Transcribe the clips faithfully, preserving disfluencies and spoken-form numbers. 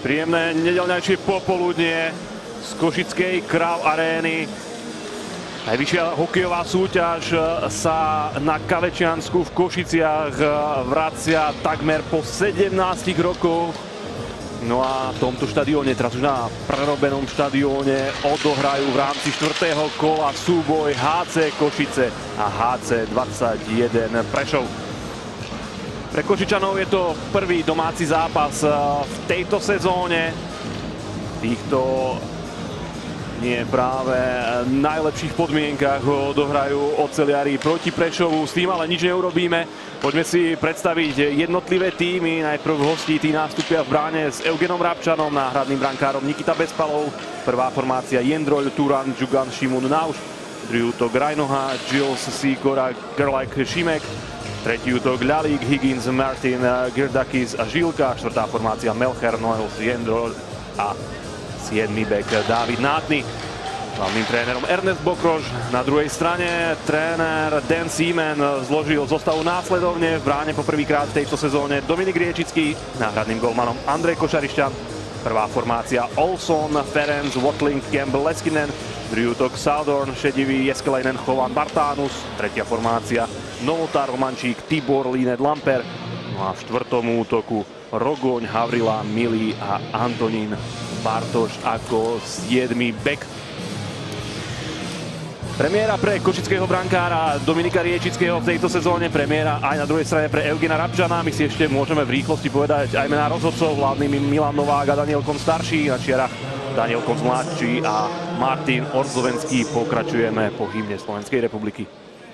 Príjemné nedeľňajšie popoludnie z košickej Kráľ arény. Najvyššia hokejová súťaž sa na Kavečiansku v Košiciach vracia takmer po sedemnástich rokoch. No a v tomto štadióne, teraz už na prerobenom štadióne, odohrajú v rámci štvrtého kola súboj há cé Košice a há cé dvadsaťjeden Prešov. Pre Košičanov je to prvý domáci zápas v tejto sezóne. V týchto nie práve najlepších podmienkach ho odohrajú oceliari proti Prešovu. S tým ale nič neurobíme. Poďme si predstaviť jednotlivé týmy. Najprv hostí, tí nástupia v bráne s Eugenom Rabčanom, náhradným brankárom Nikita Bezpalov. Prvá formácia Jendrol, Turan, Džugan, Šimun, Nauš. Druhý útok Rajnoha, Gilles, Sikora, Gerlach, Šimek. Tretí útok Ľalík, Higgins, Martin, Girdakis a Žilka. Štvrtá formácia Melcher, Noels, Jendrol a siedmy bek Dávid Nátny. Hlavným trénerom Ernest Bokroš. Na druhej strane tréner Dan Seaman zložil zostavu následovne. V bráne poprvýkrát v tejto sezóne Dominik Riečický, náhradným golmanom Andrej Košarišťan. Prvá formácia Olson, Ferenc, Watling, Campbell, Leskinen. Druhý útok Saldorn, Šedivý, Jeskelainen, Chovan, Bartánus. Tretia formácia Novotár, Romančík, Tibor, Línet, Lamper. No a v štvrtom útoku Rogoň, Havrila, Milý a Antonín Bartoš ako siedmy bek. Premiéra pre košického brankára Dominika Riečického v tejto sezóne, premiéra aj na druhej strane pre Eugena Rabčana. My si ešte môžeme v rýchlosti povedať aj mená rozhodcov, hlavnými Milan Novák a Daniel Kon starší, na čiarach Daniel Kon mladší a Martin Orzovenský. Pokračujeme po hymne Slovenskej republiky.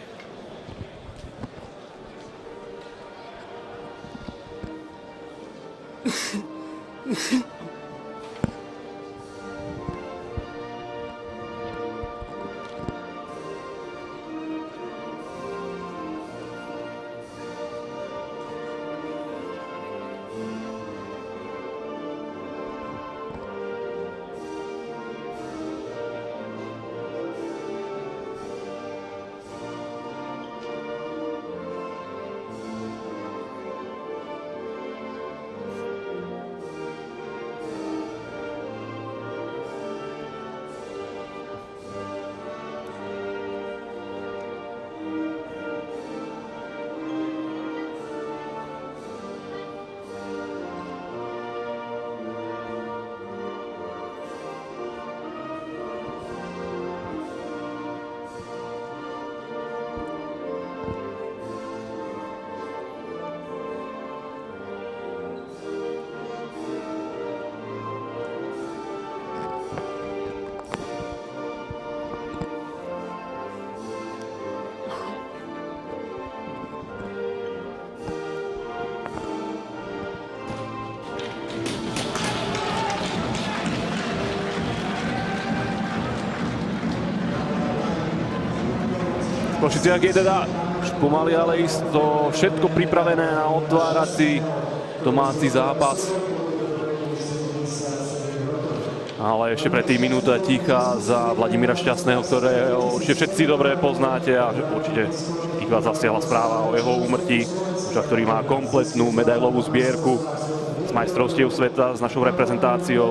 V Košiciach je teda už pomaly, ale isto všetko pripravené na otvárací domáci zápas. Ale ešte predtým minúta ticha za Vladimíra Šťastného, ktorého určite všetci dobre poznáte a určite všetkých vás zasiahla správa o jeho úmrtí, ktorý má kompletnú medailovú zbierku z majstrovstiev sveta s našou reprezentáciou,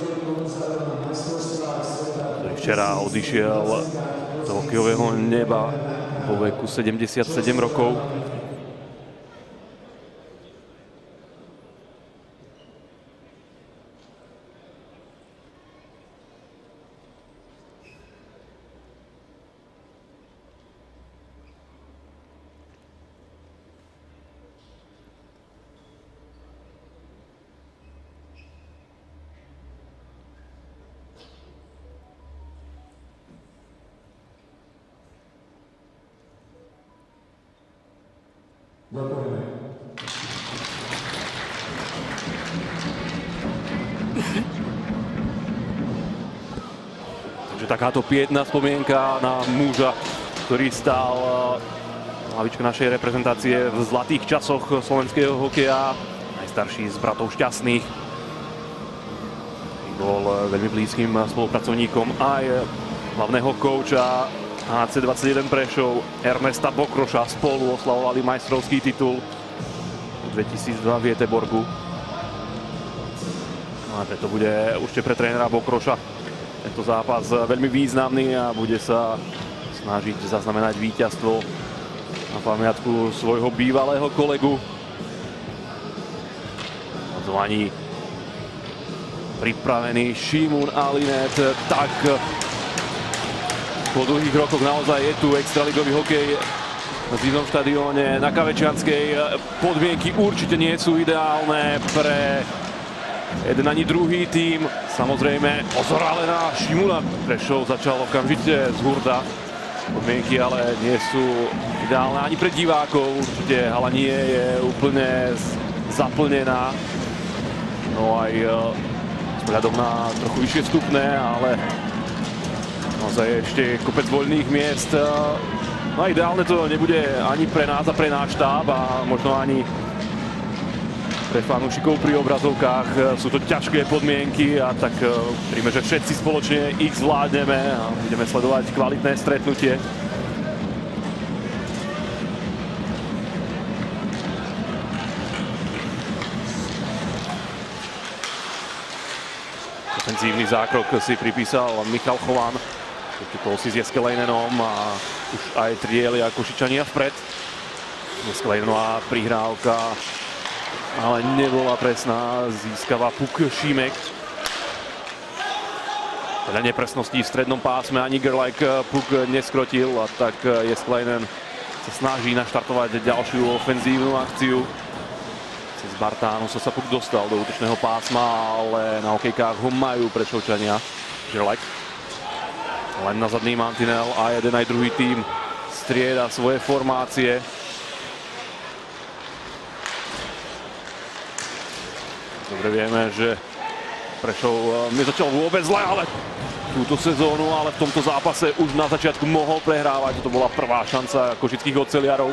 ktorý včera odišiel z hokejového neba vo veku sedemdesiatsedem rokov. Takže takáto pietná spomienka na muža, ktorý stál na lavičke našej reprezentácie v zlatých časoch slovenského hokeja. Najstarší z bratov Šťastných. Bol veľmi blízkym spolupracovníkom aj hlavného kouča há cé dvadsaťjeden Prešov Ernesta Bokroša. Spolu oslavovali majstrovský titul v dvetisícdva v Göteborgu. No A preto bude určite pre trénera Bokroša tento zápas veľmi významný a bude sa snažiť zaznamenať víťazstvo na pamiatku svojho bývalého kolegu. Odzvaní pripravený Šimon Alinet, tak po dlhých rokoch naozaj je tu extraligový hokej v zimnom štadióne na Kavečianskej. Podmienky určite nie sú ideálne pre jeden ani druhý tím. Samozrejme pozor ale na Šimona. Prešov začal okamžite z hurta. Podmienky ale nie sú ideálne ani pre divákov. Určite hala nie je úplne zaplnená. No aj s pohľadom na trochu vyššie stupne, ale naozaj ešte kopec voľných miest. No a ideálne to nebude ani pre nás a pre náš štáb a možno ani pre fanúšikov pri obrazovkách. Sú to ťažké podmienky a tak veríme, že všetci spoločne ich zvládneme a budeme sledovať kvalitné stretnutie. Defenzívny zákrok si pripísal Michal Chovan. Vykytol si s Jeskelejnenom a už aj trielia Košičania vpred. Jeskelejnenová prihrávka, ale nebola presná. Získava puk Šimek. Veľa nepresností v strednom pásme, ani Gerlach puk neskrotil a tak Jeskelejnen sa snaží naštartovať ďalšiu ofenzívnu akciu. Cez Bartánu sa puk dostal do útočného pásma, ale na hokejkách ho majú Prešovčania. Gerlach len na zadný mantinel a jeden aj druhý tím strieda svoje formácie. Dobre vieme, že Prešov nezačal vôbec zle, ale túto sezónu, ale v tomto zápase už na začiatku mohol prehrávať. To bola prvá šanca košických oceliarov.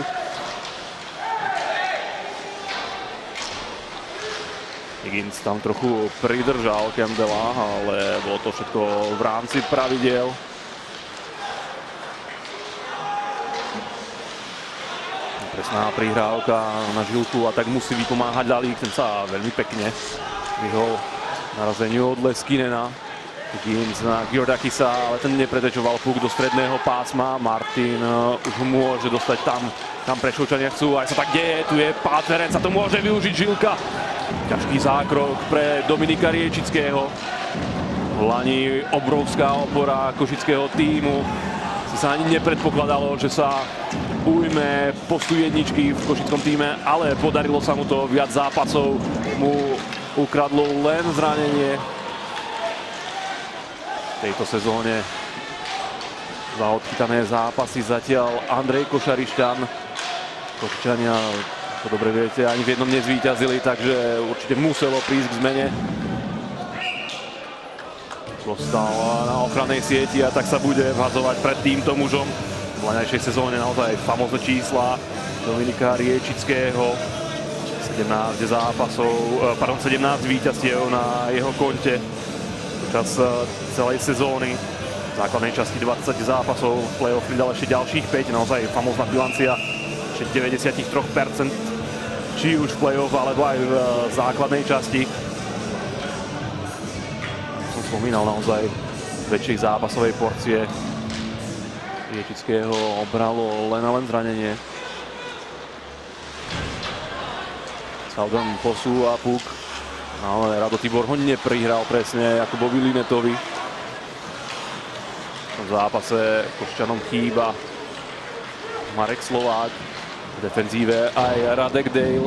Higgins tam trochu pridržal Campbella, ale bolo to všetko v rámci pravidiel. Presná prihrávka na Žilku a tak musí vypomáhať Lalík. Ten sa veľmi pekne vyhol narazeniu od Leskinena. Higgins na Giordakisa, ale ten nepretečoval puk do stredného pásma. Martin už ho môže dostať tam, kam Prešovčania chcú. Aj sa tak deje, tu je Páterec a to môže využiť Žilka. Ťažký zákrok pre Dominika Riečického. V lani obrovská opora košického tímu. Sa ani nepredpokladalo, že sa ujme postu jedničky v košickom týme, ale podarilo sa mu to. Viac zápasov mu ukradlo len zranenie. V tejto sezóne za odchytané zápasy zatiaľ Andrej Košarišťan. Košičania, ako dobre viete, ani v jednom nezvíťazili, takže určite muselo prísť k zmene. Dostal na ochrannej sieti a tak sa bude vhadzovať pred týmto mužom. V laňajšej sezóne naozaj famózne čísla Dominika Riečického. sedemnásť zápasov, pardon, sedemnásť víťazstiev na jeho konte počas celej sezóny. V základnej časti dvadsať zápasov, v play-off pridal ešte ďalších päť, naozaj famózna bilancia deväťdesiattri percent, či už v play-off alebo aj v základnej časti. Som spomínal naozaj väčšej zápasovej porcie. Riečického obralo len a len zranenie. Saldan posúva puk, ale Rado Tibor ho neprihral presne ako Bobby Linetovi. V zápase Košťanom chýba Marek Slovák, v defenzíve aj Radek Dale.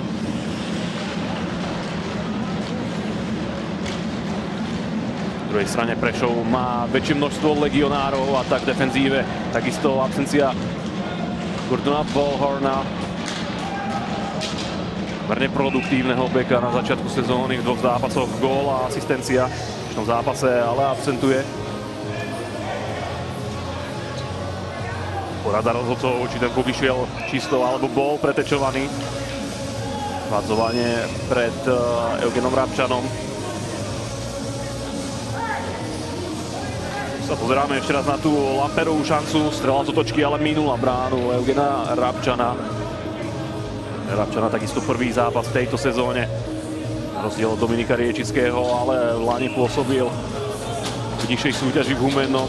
V druhej strane Prešov má väčšie množstvo legionárov a tak v defenzíve takisto absencia Gordona Ballhorna. Verne produktívneho beka na začiatku sezóny, v dvoch zápasoch gól a asistencia. V tom zápase ale absentuje. Porada rozhodcov, či ten puk išiel čisto alebo bol pretečovaný. Vhadzovanie pred uh, Eugenom Rabčanom. Sa pozeráme ešte raz na tú Lamperovú šancu. Strela z otočky, ale minula bránu Eugena Rabčana. Rabčana takisto prvý zápas v tejto sezóne rozdiel od Dominika Riečického, ale v Lani pôsobil v nižšej súťaži v Humennom.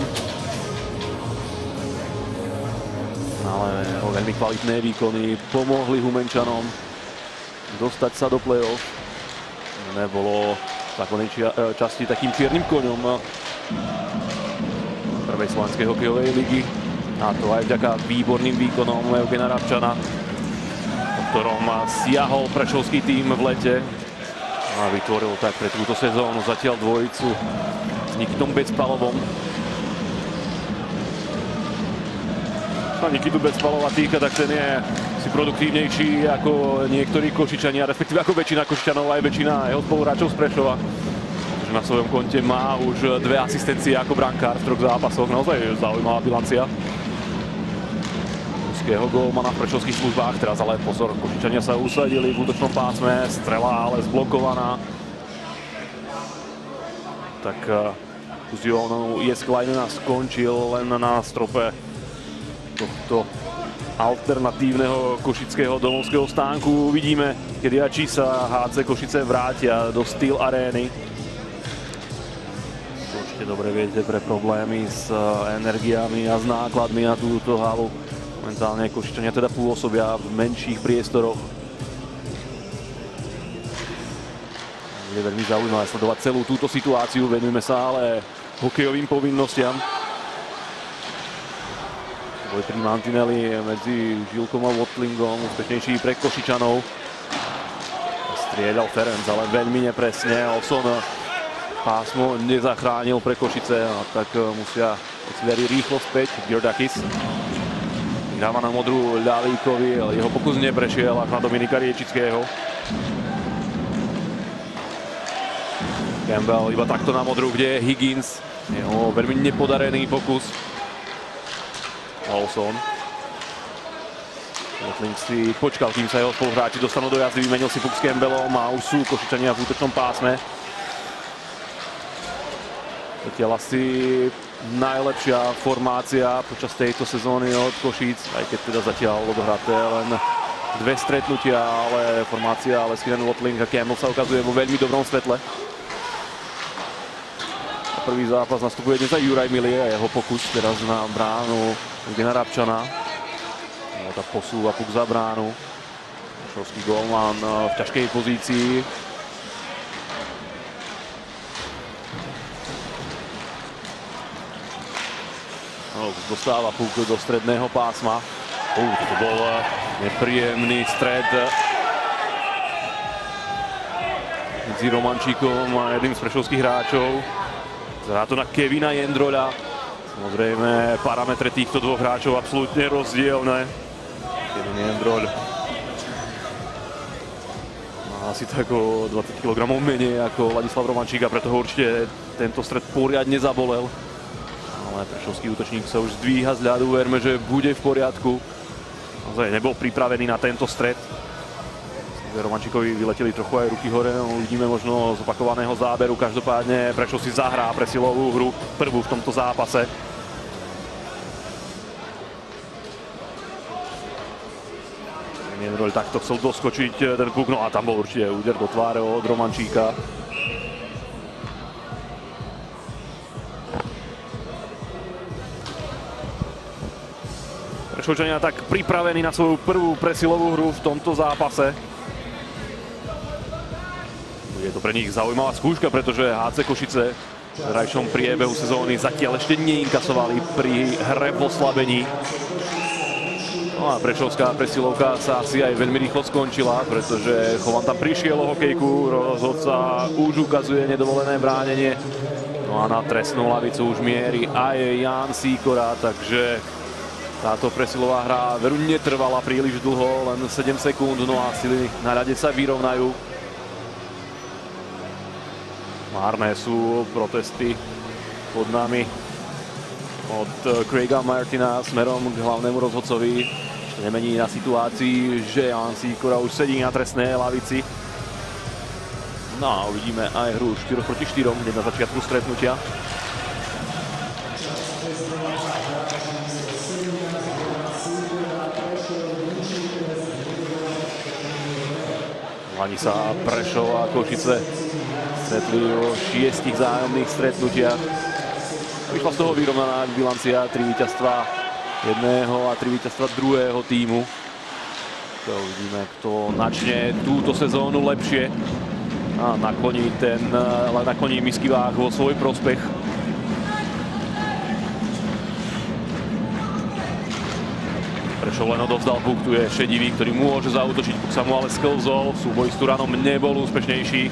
Ale veľmi kvalitné výkony pomohli Humenčanom dostať sa do play-off. Nebolo v základnej časti takým čiernym koňom prvej slovenskej hokejovej ligy. A to aj vďaka výborným výkonom Eugena Rabčana, o ktorom siahol prešovský tím v lete a vytvoril tak pre túto sezónu zatiaľ dvojicu s Nikitom Becpalovom. A Nikitu Becpalova týka, tak ten je si produktívnejší ako niektorí Košičania, respektíve ako väčšina Košičanov, aj väčšina jeho spoluhráčov z Prešova. Pretože na svojom konte má už dve asistencie ako brankár v troch zápasoch, naozaj zaujímavá bilancia ruského gólmana v prešovských službách. Teraz ale pozor, Košičania sa usadili v útočnom pásme, strela ale zblokovaná. Tak Kuzionov Jesklajnena skončil len na strope tohto alternatívneho košického domovského stánku. Uvidíme, kedy a či sa há cé Košice vrátia do Steel Arény. Určite dobre viete pre problémy s energiami a s nákladmi na túto halu. Momentálne Košičania teda pôsobia v menších priestoroch. Je veľmi zaujímavé sledovať celú túto situáciu. Venujeme sa ale hokejovým povinnostiam. Boj pri mantineli medzi Žilkom a Watlingom, úspešnejší pre Košičanov. Strieľal Ferenc, ale veľmi nepresne. Olson pásmo nezachránil pre Košice, a tak musia Cviari rýchlo späť. Giordakis hráva na modrú Ľalíkovi, ale jeho pokus neprešiel až na Dominika Riečického. Campbell iba takto na modrú, kde je Higgins. Jeho veľmi nepodarený pokus. Olson. Watling si počkal, kým sa jeho spoluhráči dostanú do jazdy, vymenil si puk s Campbellom a už sú Košičania v útočnom pásme. Zatiaľ asi najlepšia formácia počas tejto sezóny od Košíc, aj keď teda zatiaľ odohraté len dve stretnutia, ale formácia Leskinen, Watling a Campbell sa ukazuje vo veľmi dobrom svetle. A prvý zápas nastupuje dnes aj Juraj Milie a jeho pokus teraz na bránu Eugena Rabčana. Tá posúva puk za bránu. Prešovský gólman v ťažkej pozícii. No, dostáva puk do stredného pásma. Uh, to bol nepríjemný stred medzi Romančíkom a jedným z prešovských hráčov. Zhrá to na Kevina Jendroľa. Samozrejme, parametre týchto dvoch hráčov absolútne rozdielne. Kevin Jendroľ má asi tak o dvadsať kilogramov menej ako Ladislav Romančík a preto ho určite tento stred poriadne zabolel. Ale prešovský útočník sa už zdvíha z ľadu, verme, že bude v poriadku. Naozaj nebol pripravený na tento stred. Romančíkovi vyleteli trochu aj ruky hore, no, uvidíme možno z opakovaného záberu. Každopádne Prešov si zahrá presilovú hru, prvú v tomto zápase. Jendroľ takto chcel doskočiť ten puk, no a tam bol určite úder do tváre od Romančíka. Prešovčania tak pripravení na svoju prvú presilovú hru v tomto zápase. Je to pre nich zaujímavá skúška, pretože há cé Košice v terajšom priebehu sezóny zatiaľ ešte neinkasovali pri hre v oslabení. No a prešovská presilovka sa asi aj veľmi rýchlo skončila, pretože Chovan tam prišiel o hokejku, rozhodca už ukazuje nedovolené bránenie. No a na trestnú lavicu už mierí aj Ján Sýkora, takže táto presilová hra veru netrvala príliš dlho, len sedem sekúnd, no a sily na ľade sa vyrovnajú. Márne sú protesty pod nami od Craiga Martina smerom k hlavnému rozhodcovi. Ešte nemení na situácii, že Ján Sýkora už sedí na trestnej lavici. No a uvidíme aj hru štyri proti štyrom hneď na začiatku stretnutia. Lani sa Prešov a Košice stretli vo šiestich vzájomných stretnutiach. Vyšla z toho vyrovnaná bilancia, tri víťazstva jedného a tri víťazstva druhého tímu. To uvidíme, kto načne túto sezónu lepšie a nakloní ten, ale nakloní misky váh vo svoj prospech. Prešov len odovzdal puk, tu je Šedivý, ktorý môže zaútočiť, puk sa mu ale sklzol, súboj s Turanom nebol úspešnejší.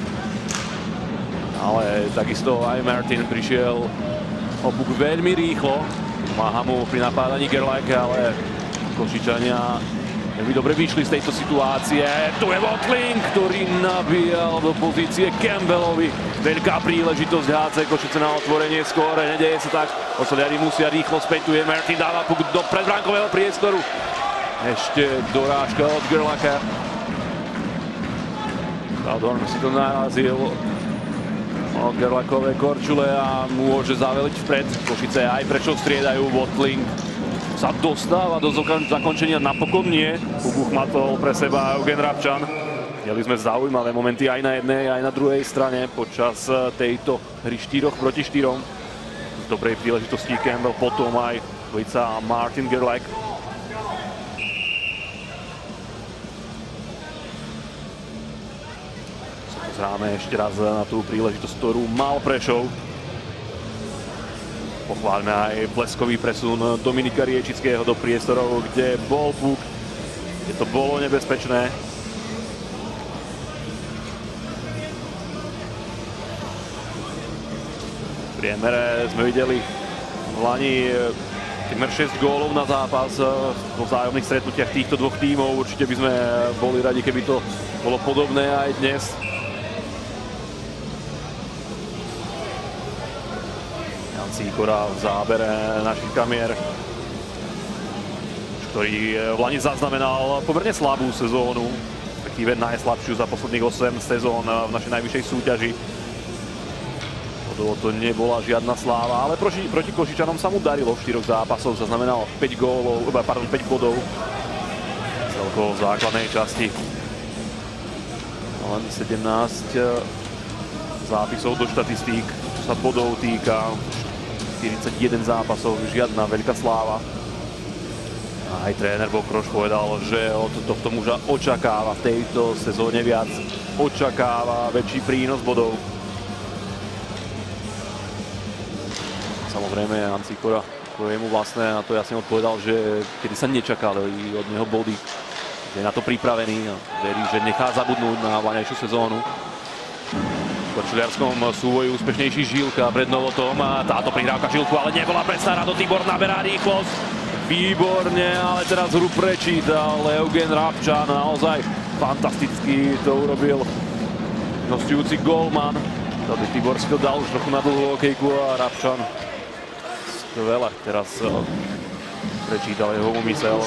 Ale takisto aj Martin prišiel o puk veľmi rýchlo, pomáha mu pri napádaní Gerlach, ale Košičania veľmi dobre vyšli z tejto situácie. Tu je Watling, ktorý nabíjal do pozície Campbellovi. Veľká príležitosť há cé Košice na otvorenie skóre, nedeje sa tak. Osoliari musia rýchlo späť, tu je Martin, dáva puk do predbránkového priestoru. Ešte dorážka od Gerlacha. Sadorn si to narazil o Gerlachové korčule a môže zaveliť vpred. Košice aj Prešov striedajú, Watling sa dostáva do zakončenia, napokon nie. Puk uchmatol pre seba Eugen Rabčan. Mieli sme zaujímavé momenty aj na jednej, aj na druhej strane počas tejto hry štyroch proti štyrom. Z dobrej príležitosti Campbell, potom aj dvojica Martin Gerlach. Pozráme ešte raz na tú príležitosť, ktorú mal Prešov. Pochváľme aj bleskový presun Dominika Riečického do priestorov, kde bol puk, kde to bolo nebezpečné. V priemere sme videli v Lani takmer šesť gólov na zápas vo vzájomných stretnutiach týchto dvoch tímov. Určite by sme boli radi, keby to bolo podobné aj dnes. Cíkora v zábere našich kamier, ktorý v Lani zaznamenal pomerne slabú sezónu, respektíve najslabšiu za posledných osem sezón v našej najvyššej súťaži. To nebola žiadna sláva, ale proti, proti Košičanom sa mu darilo v štyroch zápasoch, zaznamenal päť gólov, pardon, päť bodov celkovo v základnej časti. Len sedemnásť zápisov do štatistík, čo sa bodov týka. štyridsaťjeden zápasov, žiadna veľká sláva. Aj tréner Bokroš povedal, že od tohto muža očakáva v tejto sezóne viac. Očakáva väčší prínos bodov. Samozrejme, Jan Cíkora, to je mu vlastné, a to jasne odpovedal, že kedy sa nečakali od neho body, že je na to pripravený a verí, že nechá zabudnúť na vlaňajšiu sezónu. V korčuliarskom súboji úspešnejší Žilka pred Novotom a táto prihrávka Žilku, ale nebola predsa Rado Tibor naberá rýchlosť. Výborne, ale teraz hru prečítal Eugen Rabčan, naozaj fantasticky to urobil hostujúci gólman. Rado Tibor si to dal už trochu na dlhú hokejku a Rabčan skvelé teraz prečítal jeho úmysel.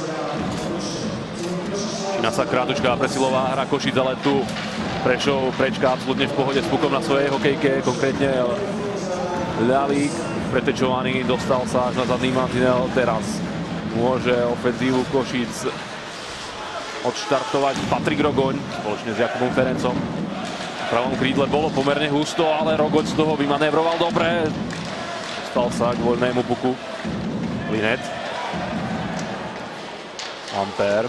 Čína sa krátučká presilová hra Košic, ale tu Prešov prečka absolútne v pohode s pukom na svojej hokejke, konkrétne ľavý pretečovaný, dostal sa až na zadný mantinel. Teraz môže ofenzívu Košic odštartovať Patrik Rogoň spoločne s Jakubom Ferencom. V pravom krídle bolo pomerne husto, ale Rogoň z toho vymanévroval dobre. Dostal sa k voľnému puku. Linet. Ampér.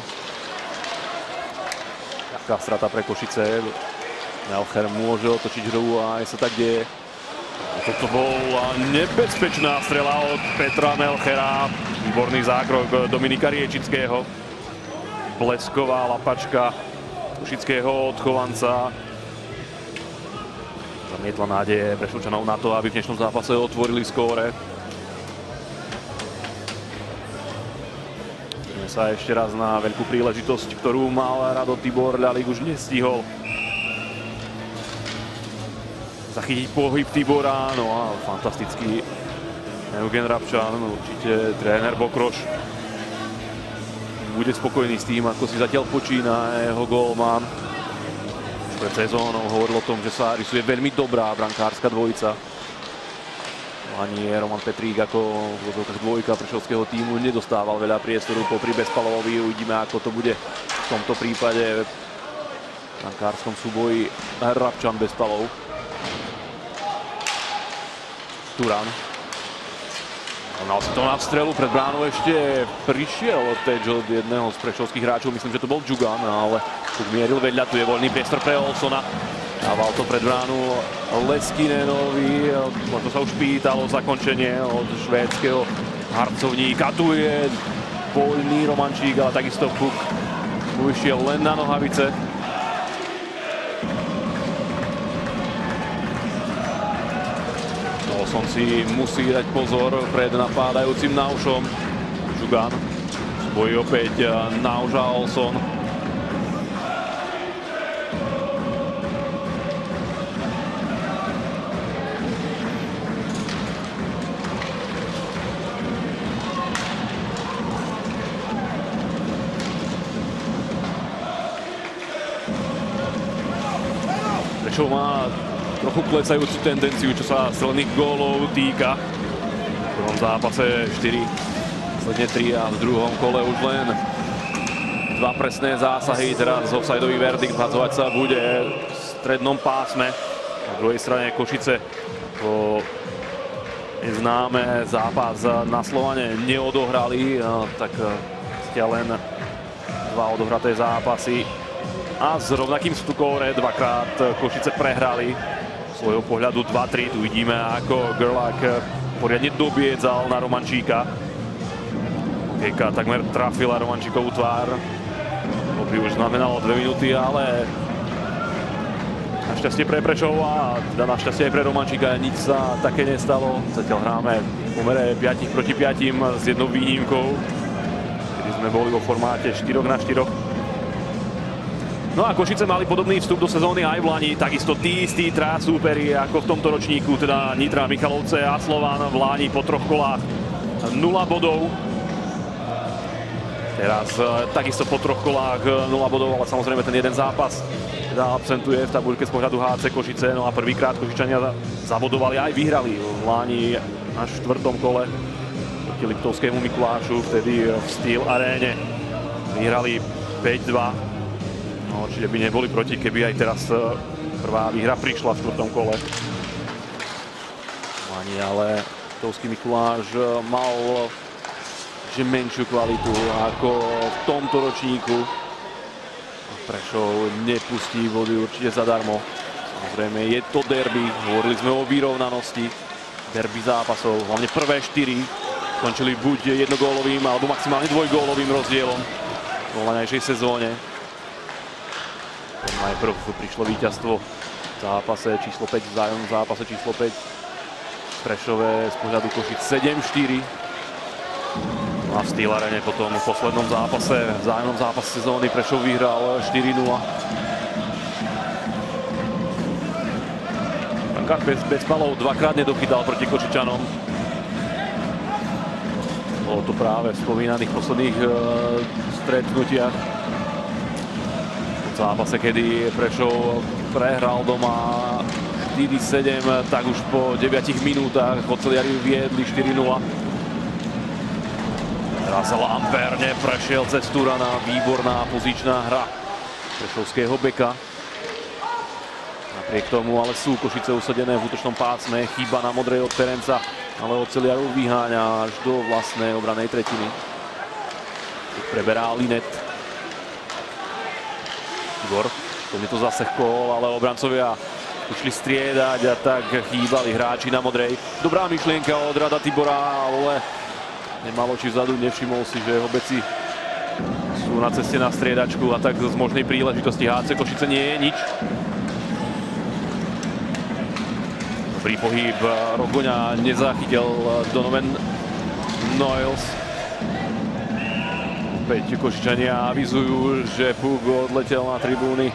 Ľahká strata pre Košice. Melcher môže otočiť hru a aj sa tak deje. Toto bola nebezpečná strela od Petra Melchera. Výborný zákrok Dominika Riečického. Blesková lapačka košického odchovanca. Zamietla nádeje Prešovčanov na to, aby v dnešnom zápase otvorili skóre. Ideme sa ešte raz na veľkú príležitosť, ktorú mal Rado Tibor. Ľalík už nestihol zachytiť pohyb Tibora, no a fantastický Eugen Rabčan, určite tréner Bokroš bude spokojný s tým, ako si zatiaľ počína jeho gólman. Už pred sezónou hovoril o tom, že sa rysuje veľmi dobrá brankárska dvojica. Ani Roman Petrík ako dvojka prešovského tímu nedostával veľa priestoru popri Bezpalovovi. Uvidíme, ako to bude v tomto prípade. brankárskom súboji Hrabčan Bespalov. Turan. Mal si to na strelu, pred bránou ešte prišiel teč od jedného z prešovských hráčov, myslím, že to bol Džugan, ale tu mieril vedľa, tu je voľný priestor pre Olsona. Dával to pred bránu Leskinenovi, možno sa už pýtalo zakončenie od švédskeho harcovníka. Tu je voľný Romančík, ale takisto puk ušiel len na nohavice. Olson si musí dať pozor pred napádajúcim Naušom. Džugan bojí opäť Nauš a Olson. Prešov má trochu klesajúcu tendenciu, čo sa strelených gólov týka. V prvom zápase štyri, posledne tri a v druhom kole už len dva presné zásahy. Teraz offsideový verdikt, hadzovať sa bude v strednom pásme. Na druhej strane Košice po neznáme zápas na Slovane neodohrali, tak ste len dva odohraté zápasy. A s rovnakým skóre dvakrát Košice prehrali. Svojho pohľadu dva tri. Tu vidíme, ako Gerlach poriadne dobiedzal na Romančíka. Hokejka takmer trafila Romančíkovú tvár. To by už znamenalo dve minúty, ale našťastie pre Prešov a teda našťastie aj pre Romančíka nič sa také nestalo. Zatiaľ hráme v pomere päť proti päť s jednou výnimkou, kedy sme boli vo formáte štyri na štyri. No a Košice mali podobný vstup do sezóny aj v Lani, takisto tí istí traja súperi ako v tomto ročníku, teda Nitra, Michalovce a Slovan. V Lani po troch kolách nula bodov. Teraz takisto po troch kolách nula bodov, ale samozrejme ten jeden zápas teda absentuje v tabuľke z pohľadu há cé Košice. No a prvýkrát Košičania zabodovali aj vyhrali v Lani na štvrtom kole proti Liptovskému Mikulášu, vtedy v Steel aréne vyhrali päť dva. No, určite by neboli proti, keby aj teraz prvá výhra prišla v štvrtom kole. Ani, ale Liptovský Mikuláš mal že menšiu kvalitu ako v tomto ročníku. Prešov nepustí body určite zadarmo. Samozrejme je to derby, hovorili sme o vyrovnanosti derby zápasov, hlavne prvé štyri skončili buď jednogólovým alebo maximálne dvojgólovým rozdielom v voľajšej sezóne. Najprv prišlo víťazstvo v zápase číslo päť, v vzájomnom zápase číslo päť. Prešové z pohľadu Košic sedem štyri. No a v Steel arene potom v poslednom zápase, v vzájomnom zápase sezóny Prešov vyhral štyri nula. Brankár Bespalov dvakrát nedochytal proti Košičanom. Bolo to práve v spomínaných posledných uh, stretnutiach. V zápase, kedy Prešov prehral doma štyri sedem, tak už po deviatich minútach oceliari viedli štyri nula. Teraz Lamper neprešiel cez Turana, výborná pozičná hra prešovského beka. Napriek tomu ale sú Košice usadené v útočnom pásme, chyba na modrej od Ferenca, ale oceliarov vyháňa až do vlastnej obranej tretiny. Preberá Linet. Igor, to mi to zasekol, ale obrancovia išli striedať a tak chýbali hráči na modrej. Dobrá myšlienka od Rada Tibora, ale nemalo či vzadu, nevšimol si, že jeho beci sú na ceste na striedačku a tak z možnej príležitosti há cé Košice nie je nič. Dobrý pohyb Rogoňa, nezachytil Donovan Noyles. Opäť Košičania avizujú, že puk odletel na tribúny.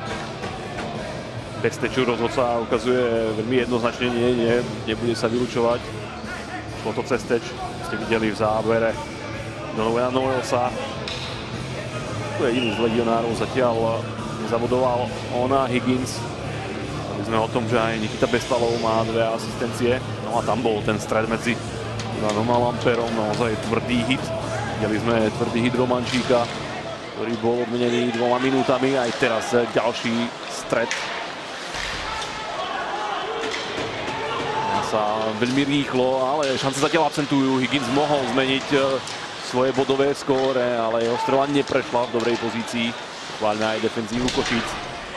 Bez teču rozhodca ukazuje veľmi jednoznačne, nie, nie, nebude sa vylučovať. Šlo to cez teč, ste videli v zábere Donovana Noelsa. To je jediný z legionárov, zatiaľ nezabodoval ona Higgins. Mali sme o tom, že aj Nikita Bespalov má dve asistencie. No a tam bol ten stred medzi Ivanom a Lamperom, naozaj tvrdý hit. Videli sme tvrdý hit Romančíka. ktorý bol obmenený dvoma minútami. Aj teraz ďalší stret. Ja sa veľmi rýchlo, ale šance zatiaľ absentujú. Higgins mohol zmeniť svoje bodové skóre, ale jeho strela neprešla v dobrej pozícii. Chváľme aj defenzívu Košíc.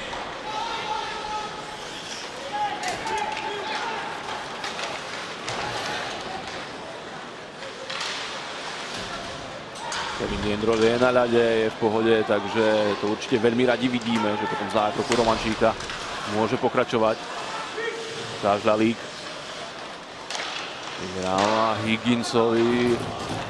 Kevin Jendrol je na ľade, je v pohode, takže to určite veľmi radi vidíme, že potom zákroku Romančíka môže pokračovať. Kažľalík. Vyhráva Higginsovi.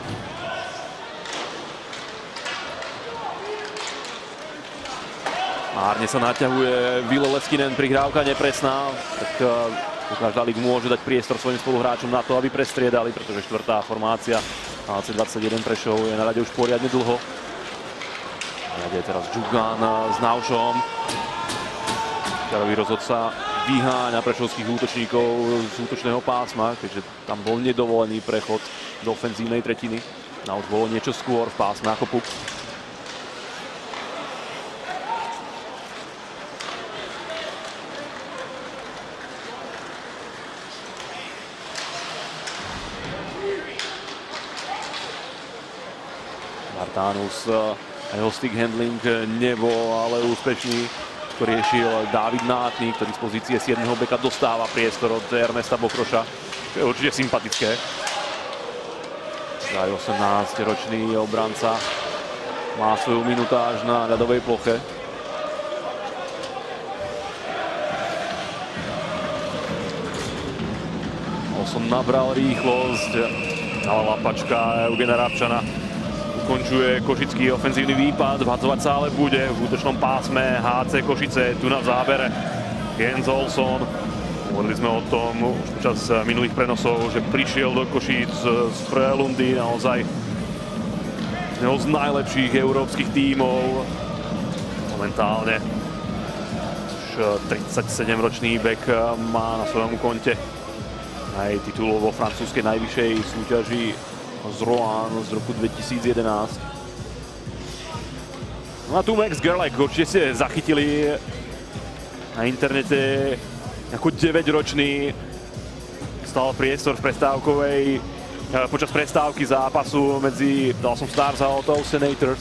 Márne sa naťahuje Ville Leskinen, prihrávka nepresná, tak Kažľalík môže dať priestor svojim spoluhráčom na to, aby prestriedali, pretože štvrtá formácia á cé dvadsaťjeden Prešov je na ľade už poriadne dlho. Na ľade je teraz Džugan s Naušom. Čarový rozhodca vyháňa prešovských útočníkov z útočného pásma, keďže tam bol nedovolený prechod do ofenzívnej tretiny. Nauš bolo niečo skôr v pásme ako Puk. Martánus a jeho stick handling nebol ale úspešný. To riešil Dávid Nátny, ktorý z pozície siedmeho beka dostáva priestor od Ernesta Bokroša. To je určite sympatické. Aj osemnásťročný obranca má svoju minutáž na ľadovej ploche. Osom nabral rýchlosť, ale lapačka Eugena Rabčana ukončuje košický ofenzívny výpad. Vhadzovať sa ale bude v útočnom pásme há cé Košice, tu na zábere Jens Olsson. Hovorili sme o tom už počas minulých prenosov, že prišiel do Košíc z Frölundy, naozaj jedného z najlepších európskych tímov. Momentálne už tridsaťsedemročný bek má na svojom konte aj titul vo francúzskej najvyššej súťaži z Rouen z roku dvetisícjedenásť. No a tu Max Gerlach, určite ste zachytili na internete, ako deväťročný stal priestor v prestávkovej, počas prestávky zápasu medzi Dawson Stars a Ottawa Senators.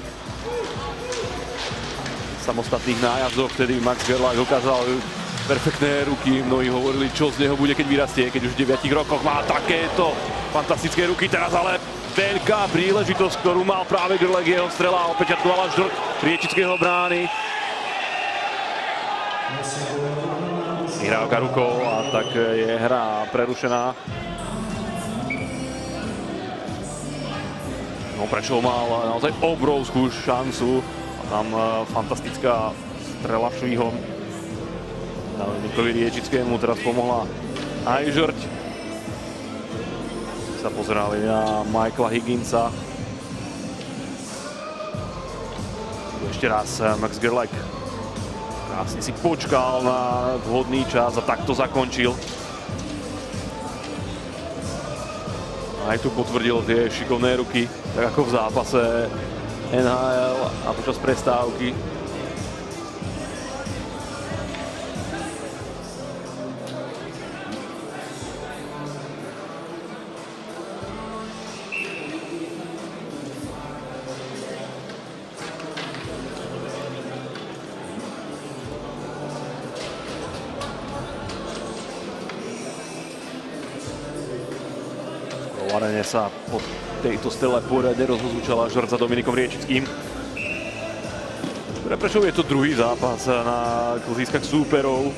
V samostatných nájazdoch vtedy Max Gerlach ukázal perfektné ruky, mnohí hovorili, čo z neho bude, keď vyrastie, keď už v deviatich rokoch má takéto fantastické ruky. Teraz ale veľká príležitosť, ktorú mal práve Gerlach, jeho strela opečiatkovala žrt riečického brány. Vyhrávka rukou a tak je hra prerušená. No, Prešov mal naozaj obrovskú šancu a tam fantastická strela Švíhom. Nikovi Riečickému teraz pomohla aj žrť. Sa pozerali na Michaela Higginsa. Ešte raz Max Gerlach krásne si počkal na vhodný čas a takto zakončil. Aj tu potvrdil tie šikovné ruky, tak ako v zápase en há el a počas prestávky. V aréne sa po tejto stele poriadne rozhuzúčala žrť za Dominikom Riečickým. Pre Prešov je to druhý zápas na klzískach súperov.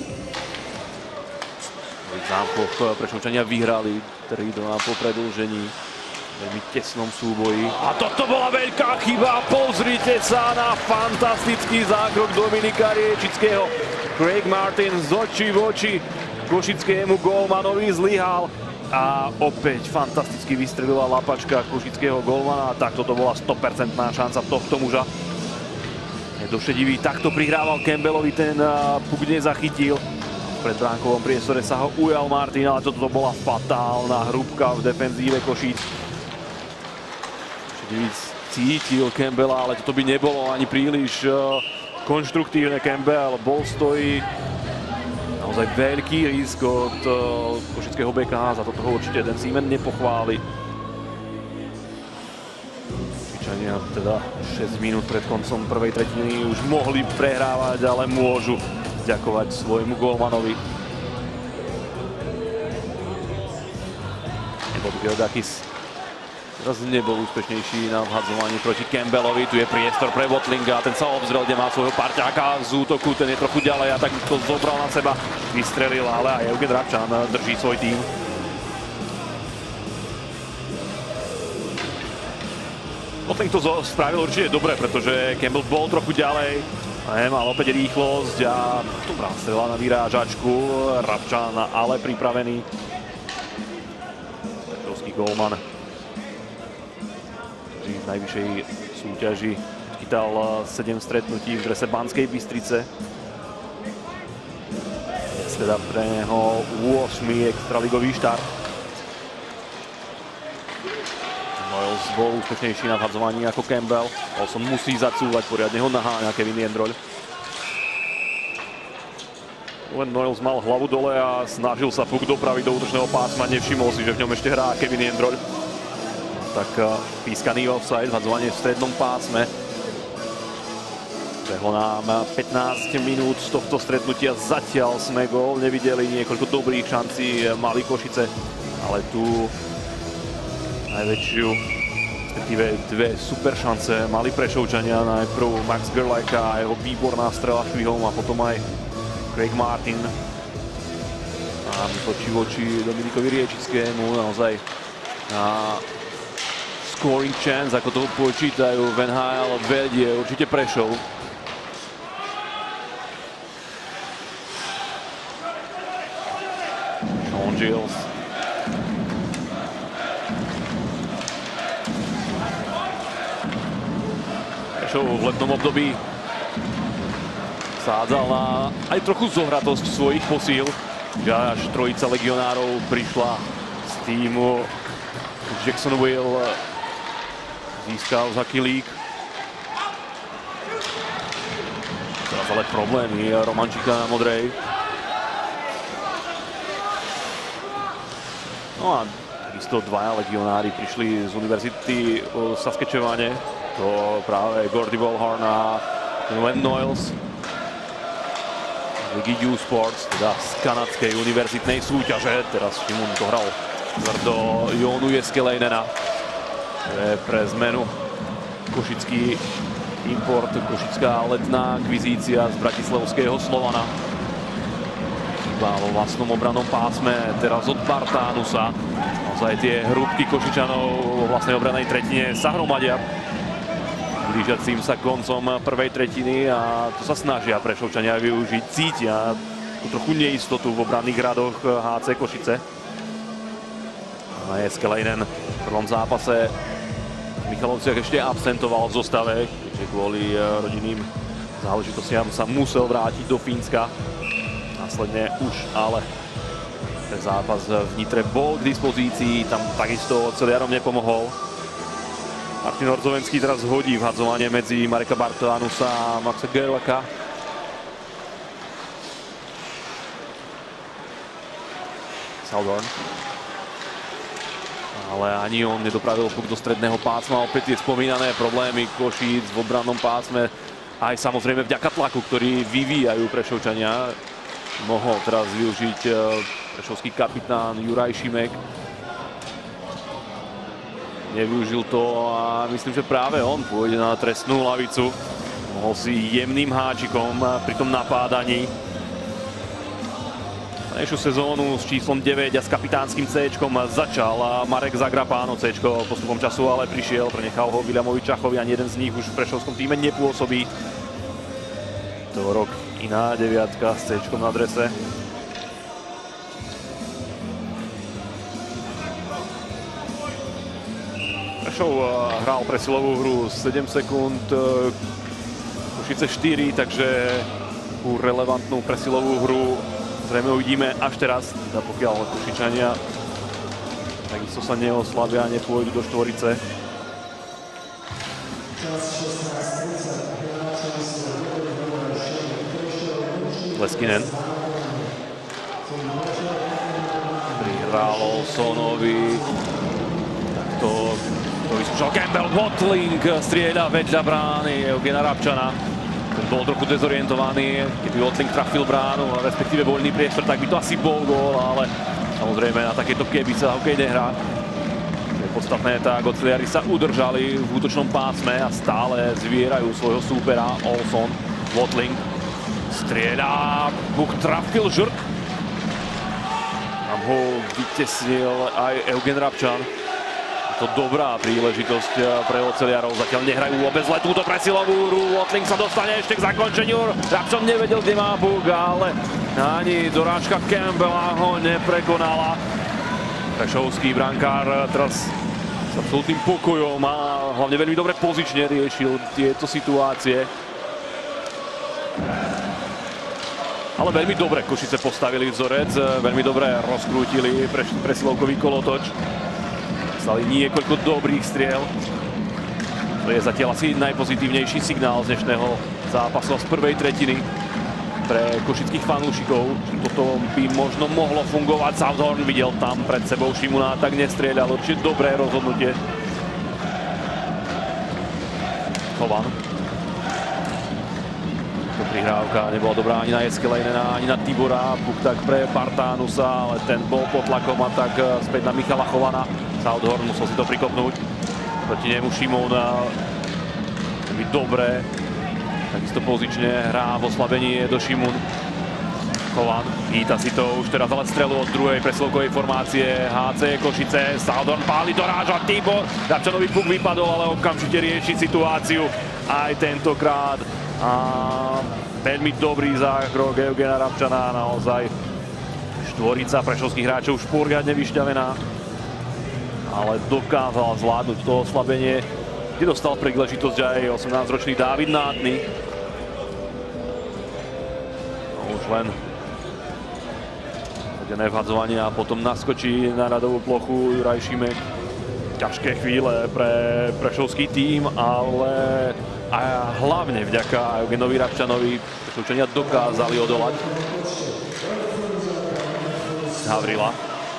V zámkoch Prešovčania vyhrali tri dva po predĺžení. V veľmi tesnom súboji. A toto bola veľká chyba. Pozrite sa na fantastický zákrok Dominika Riečického. Craig Martin z očí v oči košickému gólmanovi zlyhal. A opäť fantasticky vystrelila lapačka košického golmana. Tak toto bola sto percent šanca tohto muža. Došedivý takto prihrával Campbellovi, ten puk nezachytil. V predbránkovom priestore sa ho ujal Martin, ale toto bola fatálna hrúbka v defenzíve Košíc. Došedivý cítil Campbella, ale toto by nebolo ani príliš konštruktívne. Campbell bol stojí. Naozaj veľký risk od košického beka, za toto ho určite ten Siemen nepochváli. Košičania teda šesť minút pred koncom prvej tretiny už mohli prehrávať, ale môžu ďakovať svojmu gólmanovi. Georgakis teraz nebol úspešnejší na vhadzovaní proti Campbellovi. Tu je priestor pre Watlinga, ten sa obzrel, kde má svojho parťáka z útoku, ten je trochu ďalej a tak to zobral na seba, vystrelil, ale aj Eugen Rabčan drží svoj tým. Watling to spravil určite dobre, pretože Campbell bol trochu ďalej, mal opäť rýchlosť a dobrá strela na vyrážačku. Rabčan ale pripravený. Gólman v najvyššej súťaži chytal sedem stretnutí v drese Banskej Bystrice. Je teda pre neho ôsmy extraligový štart. Noyles bol úspešnejší na vhadzovaní ako Campbell. Olson musí zacúvať, poriadne ho naháňa Kevin Jendroľ. Len Noyles mal hlavu dole a snažil sa puk dopraviť do útočného pásma. Nevšimol si, že v ňom ešte hrá Kevin Jendroľ. Tak pískaný offside, vhadzovanie v strednom pásme. Prehlo nám pätnásť minút z tohto stretnutia. Zatiaľ sme gól nevideli, niekoľko dobrých šancí mali Košice, ale tu najväčšiu, respektíve dve super šance mali Prešovčania. Najprv Max Gerlajka a jeho výborná strela švihom a potom aj Craig Martin. A točí voči Dominikovi Riečickému, naozaj na scoring chance, ako to počítajú v en há el, vedie určite Prešov. Sean Giles. Prešov v letnom období sádzal na aj trochu zohratosť svojich posíl, že až trojica legionárov prišla z týmu. Jacksonville získal za kilík. Teraz ale problémy Romančíka na modrej. No a takisto dvaja legionári prišli z univerzity v Saskatchewane. To práve Gordy Ballhorn a Len Noyles. Ligy U Sports, teda z kanadskej univerzitnej súťaže. Teraz Šimon dohral tvrdo Joonu Jeskeleinena. To je pre zmenu košický import, košická letná akvizícia z bratislavského Slovana. Iba vo vlastnom obrannom pásme, teraz od Bartánusa. Naozaj tie hrúbky Košičanov vo vlastnej obranej tretine sa hromadia. Blížiacím sa koncom prvej tretiny a to sa snažia Prešovčania využiť. Cítia trochu neistotu v obranných radoch há cé Košice. A Jeskeleinen v prvom zápase v Michalovciach ešte absentoval v zostave, keďže kvôli rodinným záležitostiam sa musel vrátiť do Fínska. Následne už ale ten zápas v Nitre bol k dispozícii, tam takisto celiarom nepomohol. Martin Ordzovenský teraz hodí vhadzovanie medzi Mareka Bartánusa a Maxa Gerlaka. Saldorn. Ale ani on nedopravil puk do stredného pásma. Opäť tie spomínané problémy Košíc v obrannom pásme. Aj samozrejme vďaka tlaku, ktorý vyvíjajú Prešovčania. Mohol teraz využiť prešovský kapitán Juraj Šimek. Nevyužil to a myslím, že práve on pôjde na trestnú lavicu. Mohol si jemným háčikom pri tom napádaní. Najšiu sezónu s číslom deväť a s kapitánskym céčkom začal Marek Zagrapáno. Céčko postupom času ale prišiel, prenechal ho Williamovi Čachovi, ani jeden z nich už v prešovskom týme nepôsobí. To rok iná deviatka s céčkom na drese. Prešov hral presilovú hru sedem sekúnd, Košice štyri, takže tú relevantnú presilovú hru zrejme uvidíme až teraz, teda pokiaľ Košičania takisto sa neoslabia a nepôjdu do štvorice. Leskinen. Prihral Olsonovi. Takto to vyskúšal Campbell. Watling strieľa vedľa brány Eugena Rabčana. Ten bol trochu dezorientovaný, keby Watling trafil bránu, respektíve voľný priestor, tak by to asi bol gól, ale samozrejme na takéto keby sa hokej nehrá. Je podstatné tak, oceliari sa udržali v útočnom pásme a stále zvierajú svojho súpera. Olson, Watling strieľa, Buk trafil žrt. Tam ho vytesnil aj Eugen Rabčan. Je to dobrá príležitosť pre oceliarov. Zatiaľ nehrajú vôbec zle túto presilovú hru. Watling sa dostane ešte k zakončeniu. Rabčan nevedel, kde má Buk, ale ani dorážka Campbella ho neprekonala. Prešovský brankár teraz s absolútnym pokojom a hlavne veľmi dobre pozične riešil tieto situácie. Ale veľmi dobre Košice postavili vzorec, veľmi dobre rozkrútili presilovkový kolotoč. Stali niekoľko dobrých striel. To je zatiaľ asi najpozitívnejší signál z dnešného zápasu z prvej tretiny pre košických fanúšikov. Toto by možno mohlo fungovať. Southorn videl tam pred sebou Šimuna, tak nestrieľal. Určite dobré rozhodnutie. Hovan. Prihrávka nebola dobrá ani na Eskelejnena, ani na Tibora. Puk tak pre Bartánusa, ale ten bol pod tlakom a tak späť na Michala Chovana. Southorn musel si to prikopnúť. Proti nemu Šimon veľmi dobre. Takisto pozične hrá v oslabení do Šimun. Chovan pýta si to už teraz ale strelu od druhej presilovkovej formácie. há cé Košice, Southorn páli, doráža Tibor. Rabčanovi puk vypadol, ale okamžite rieši situáciu aj tentokrát. A veľmi dobrý zákrok Eugena Rabčana, naozaj štvorica prešovských hráčov už poriadne vyšťavená, ale dokázal zvládnuť to oslabenie, kde dostal príležitosť aj osemnásťročný Dávid Nátny. No, už len nevhadzovanie a potom naskočí na radovú plochu Juraj Šimek. Ťažké chvíle pre prešovský tím, ale a hlavne vďaka Eugenovi Rabčanovi Prešovčania dokázali odolať. Havrila.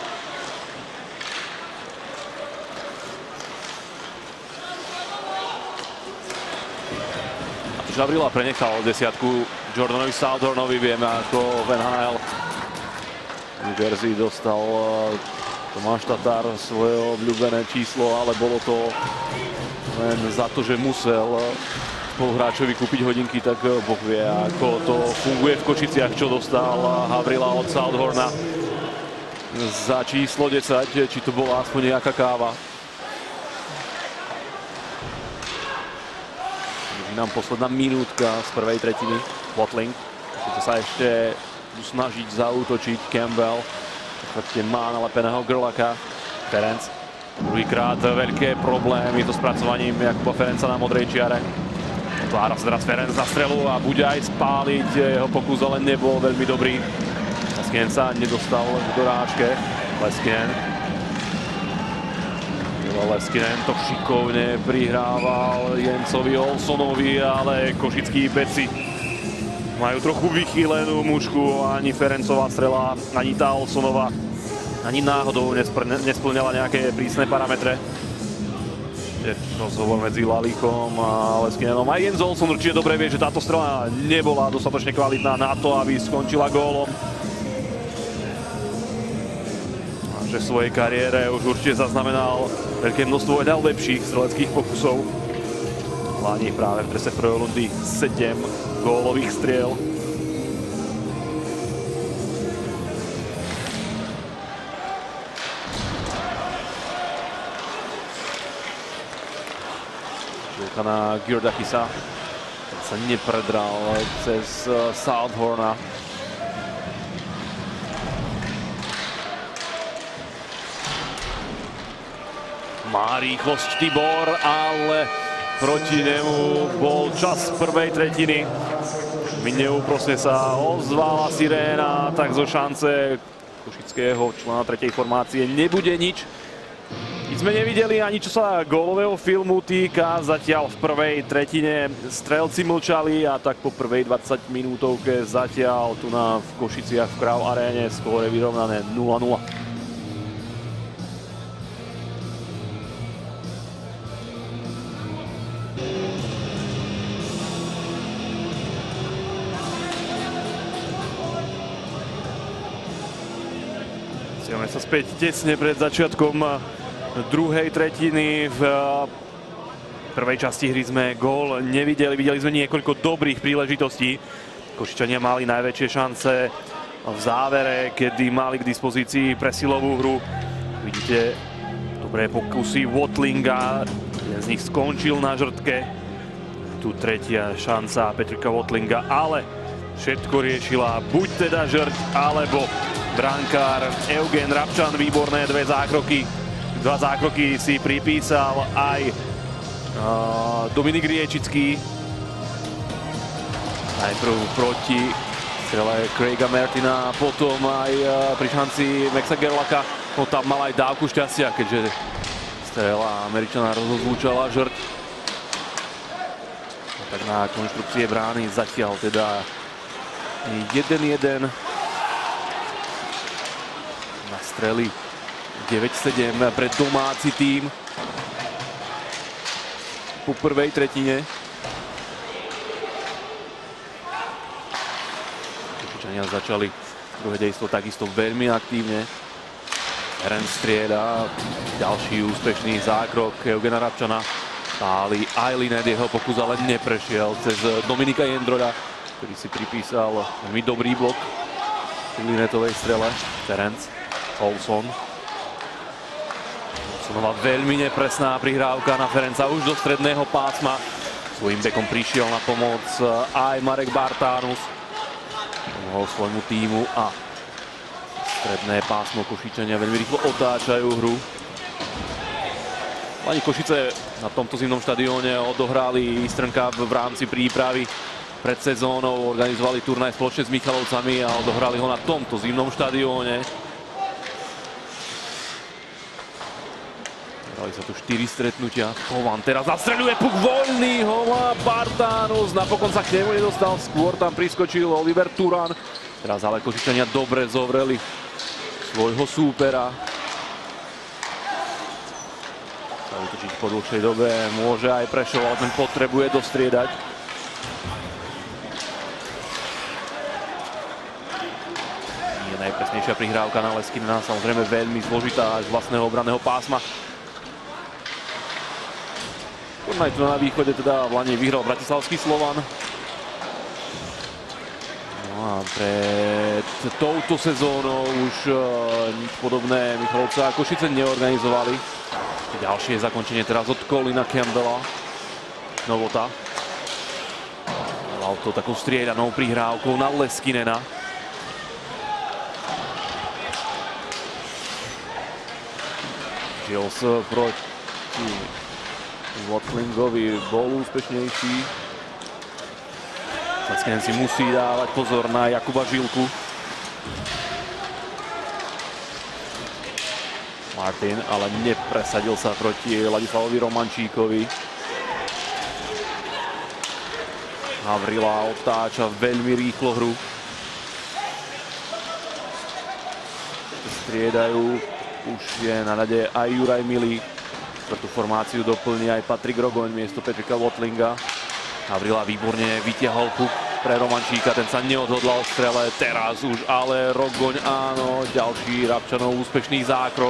A tu Havrila prenechal desiatku Jordanovi Southornovi. Vieme, ako v en há el New Jersey dostal Tomáš Tatar svoje obľúbené číslo, ale bolo to len za to, že musel spoluhráčovi kúpiť hodinky, tak Boh vie, ako to funguje v Košiciach, čo dostal Havrila od Southorna za číslo desať, či to bola aspoň nejaká káva. Je nám posledná minútka z prvej tretiny. Watling, to sa ešte snažiť zaútočiť. Campbell, v má nalepeného Grlaka. Ferenc. Druhýkrát veľké problémy so spracovaním Jakuba Ferenca na modrej čiare. Otvára sa teraz Ferenc na strelu a bude aj spáliť. Jeho pokus ale nebol veľmi dobrý. Leskinen sa nedostal k dorážke. Leskinen. Leskinen to šikovne prihrával Jencovi Olsonovi, ale košickí beci majú trochu vychýlenú mušku. Ani Ferencová strela, ani tá Olsonova ani náhodou nesplňala nejaké prísne parametre. Je rozhovor medzi Lalíkom a Leskinenom. Aj Jens Olson určite dobre vie, že táto strela nebola dostatočne kvalitná na to, aby skončila gólom. A že v svojej kariére už určite zaznamenal veľké množstvo veľa lepších streleckých pokusov. Láni práve v drese Frölundy sedem gólových striel. Na Gyurdakisa, ten sa nepredral cez Southorna. Má rýchlosť Tibor, ale proti nemu bol čas prvej tretiny. Neúprosne sa ozvala siréna, tak zo šance košického člena tretej formácie nebude nič. sme nevideli ani čo sa gólového filmu týka. Zatiaľ v prvej tretine strelci mlčali a tak po prvej dvadsať minútovke zatiaľ tu na v Košiciach v Krav Aréne skóre vyrovnané nula nula. Stiahujeme sa späť tesne pred začiatkom druhej tretiny. V prvej časti hry sme gól nevideli. Videli sme niekoľko dobrých príležitostí. Košičania mali najväčšie šance v závere, kedy mali k dispozícii presilovú hru. Vidíte dobré pokusy Watlinga. Jeden z nich skončil na žrtke. Tu tretia šanca Petrika Watlinga, ale všetko riešila buď teda žrť, alebo brankár Eugen Rabčan. Výborné dve zákroky. Dva zákroky si pripísal aj uh, Dominik Riečický. Najprv proti strele Craiga Martina a potom aj uh, pri šanci Maxa Gerlaka. No tam mal aj dávku šťastia, keďže strela Američana rozlúčala žrť. No, tak na konštrukcie brány zatiaľ teda jeden jeden. Na strely deväť sedem pre domáci tím po prvej tretine. Košičania začali druhé dejstvo takisto veľmi aktívne. Ren strieda, ďalší úspešný zákrok Eugena Rabčana. Stáli aj Linet, jeho pokus ale neprešiel cez Dominika Jendroda, ktorý si pripísal veľmi dobrý blok pri Linetovej strele. Ferenc Olson. Olsonová veľmi nepresná prihrávka na Ferenca už do stredného pásma. Svojím bekom prišiel na pomoc aj Marek Bartánus. Pomohol svojmu týmu a stredné pásmo Košičania veľmi rýchlo otáčajú hru. Ani Košice na tomto zimnom štadióne odohrali Eastern Cup v rámci prípravy pred sezónou. Organizovali turnaj spoločne s Michalovcami a odohrali ho na tomto zimnom štadióne. Dali sa tu štyri stretnutia. Kovan teraz zastreľuje, puk voľný, ho má Bartánus. Napokon sa k nemu nedostal, skôr tam priskočil Oliver Turan. Teraz ale Košičania dobre zovreli svojho súpera. Sa utočiť po dlhšej dobe môže aj Prešov, ale ten potrebuje dostriedať. Nie najpresnejšia prihrávka na Leskinena, samozrejme veľmi zložitá až z vlastného obranného pásma. Turnaj tu na východe teda v Lani vyhral bratislavský Slovan. No a pred touto sezónou už uh, nič podobné Michalovce a Košice neorganizovali. Ďalšie zakončenie teraz od Colina Campbella. Novota. Dal to takou strieľanou prihrávkou na Leskinena. Gilles proti Watlingovi bol úspešnejší. Leskinen si musí dávať pozor na Jakuba Žilku. Martin ale nepresadil sa proti Ladislavovi Romančíkovi. Havrila otáča veľmi rýchlo hru. Striedajú, už je na rade aj Juraj Milý. Tú formáciu doplní aj Patrik Rogoň miesto Petrika Watlinga. Havrila výborne vytiahol puk pre Romančíka, ten sa neodhodlal v strele, teraz už ale Rogoň áno, ďalší Rabčanov úspešný zákrok.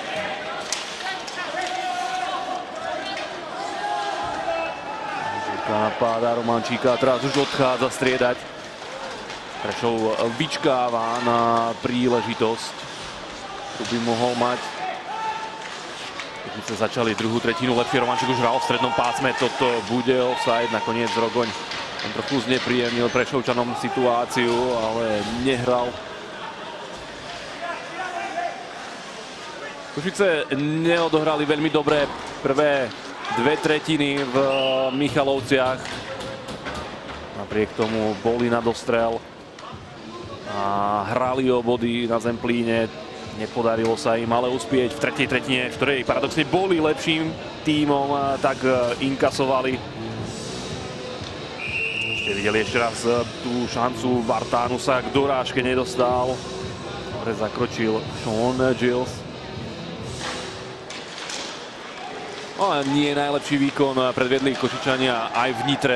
Žilka napáda Romančíka, teraz už odchádza striedať. Prešov vyčkáva na príležitosť, tu by mohol mať. Keď sa začali druhú tretinu, lepšie Romančík už hral v strednom pásme, toto bude offside, nakoniec Rogoň on trochu znepríjemnil Prešovčanom situáciu, ale nehral. Košice neodohrali veľmi dobré prvé dve tretiny v Michalovciach. Napriek tomu boli na dostrel a hrali o body na Zemplíne. Nepodarilo sa im ale uspieť v tretej tretine, v ktorej paradoxne boli lepším tímom, tak inkasovali. Ešte videli ešte raz tú šancu Bartánusa, k dorážke nedostal. Dobre zakročil Sean Giles. Ale nie najlepší výkon predvedli Košičania aj v Nitre.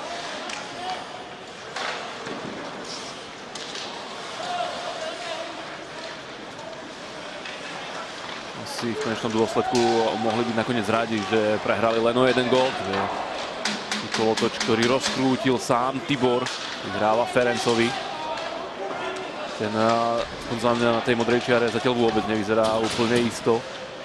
Asi v konečnom dôsledku mohli byť nakoniec radi, že prehrali len o jeden gól. Kolotoč, ktorý rozkrútil sám Tibor, vyhráva Ferencovi. Ten za mňa na tej modrej čiare zatiaľ vôbec nevyzerá úplne isto.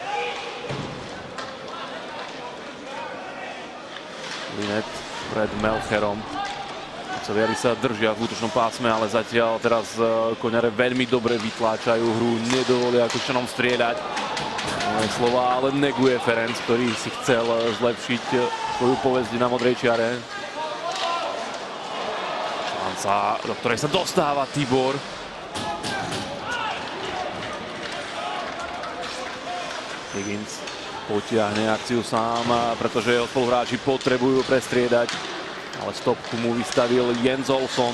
Linet pred Melcherom. Kocoviari sa držia v útočnom pásme, ale zatiaľ teraz Koňare veľmi dobre vytláčajú hru, nedovolia Košičanom strieľať. Moje slova ale neguje Ferenc, ktorý si chcel zlepšiť svoju povesť na modrej čiare. Šanca, do ktorej sa dostáva Tibor. Higgins potiahne akciu sám, pretože jeho spoluhráči potrebujú prestriedať. Ale stopku mu vystavil Jens Olsson.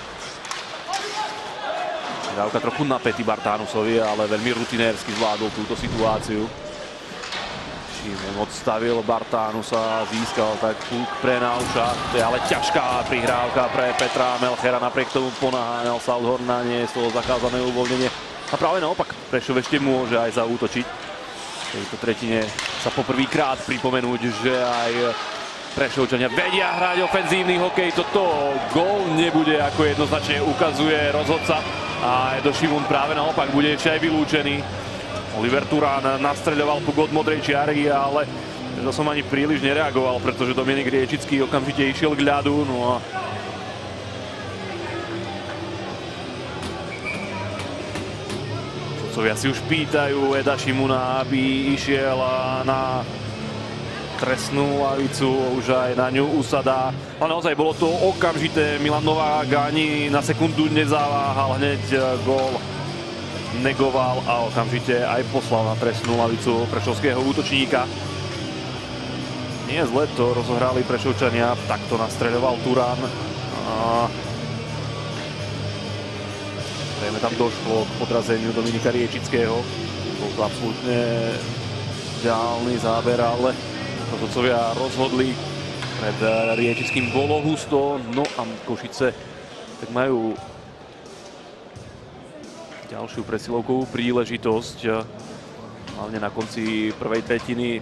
Dávka trochu napätý Bartánusovi, ale veľmi rutinérsky zvládol túto situáciu. Čím odstavil Bartánusa, získal tak puk pre Nauša. To je ale ťažká prihrávka pre Petra Melchera, napriek tomu ponaháňal Southorn na nie z toho zakázané uvoľnenie. A práve naopak, Prešov ešte môže aj zaútočiť. V tejto tretine sa poprvýkrát pripomenúť, že aj Prešovčania vedia hrať ofenzívny hokej. Toto gól nebude, ako jednoznačne ukazuje rozhodca. A Edo Šimún práve naopak bude ešte aj vylúčený. Oliver Turán nastreľoval puk od modrej čiary, ale to som ani príliš nereagoval, pretože Dominik Riečický okamžite išiel k ľadu. No a sudcovia si už pýtajú Eda Šimúna, aby išiel na trestnú lavicu, už aj na ňu usadá. Ale naozaj bolo to okamžité. Milan Novák ani na sekundu nezaváhal, hneď gól negoval a okamžite aj poslal na trestnú lavicu prešovského útočníka. Nie zle to rozohrali Prešovčania, takto nastreľoval Turán. A zrejme tam došlo k podrazeniu Dominika Riečického. Bol to absolútne ideálny záber, ale rozhodcovia rozhodli. Pred Riečickým bolo husto, no a Košice tak majú ďalšiu presilovkovú príležitosť. Hlavne na konci prvej tretiny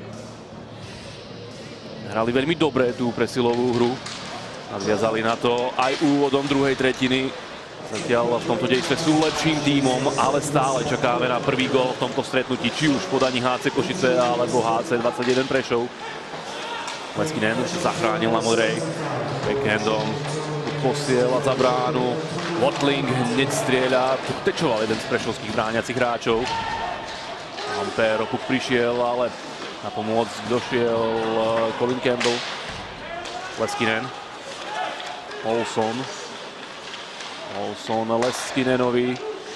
hrali veľmi dobre tú presilovú hru. Nadviazali na to aj úvodom druhej tretiny. Zatiaľ v tomto dejstve sú lepším tímom, ale stále čakáme na prvý gól v tomto stretnutí, či už v podaní há cé Košice alebo há cé dvadsaťjeden Prešov. Leskinen zachránil na modrej. Backhandom posiela za bránu. Watling hneď strieľa. Tečoval jeden z prešovských bráňacích hráčov. Ampero puk prišiel, ale na pomoc došiel Colin Campbell. Leskinen. Olsson. Olsson Leskinenovi.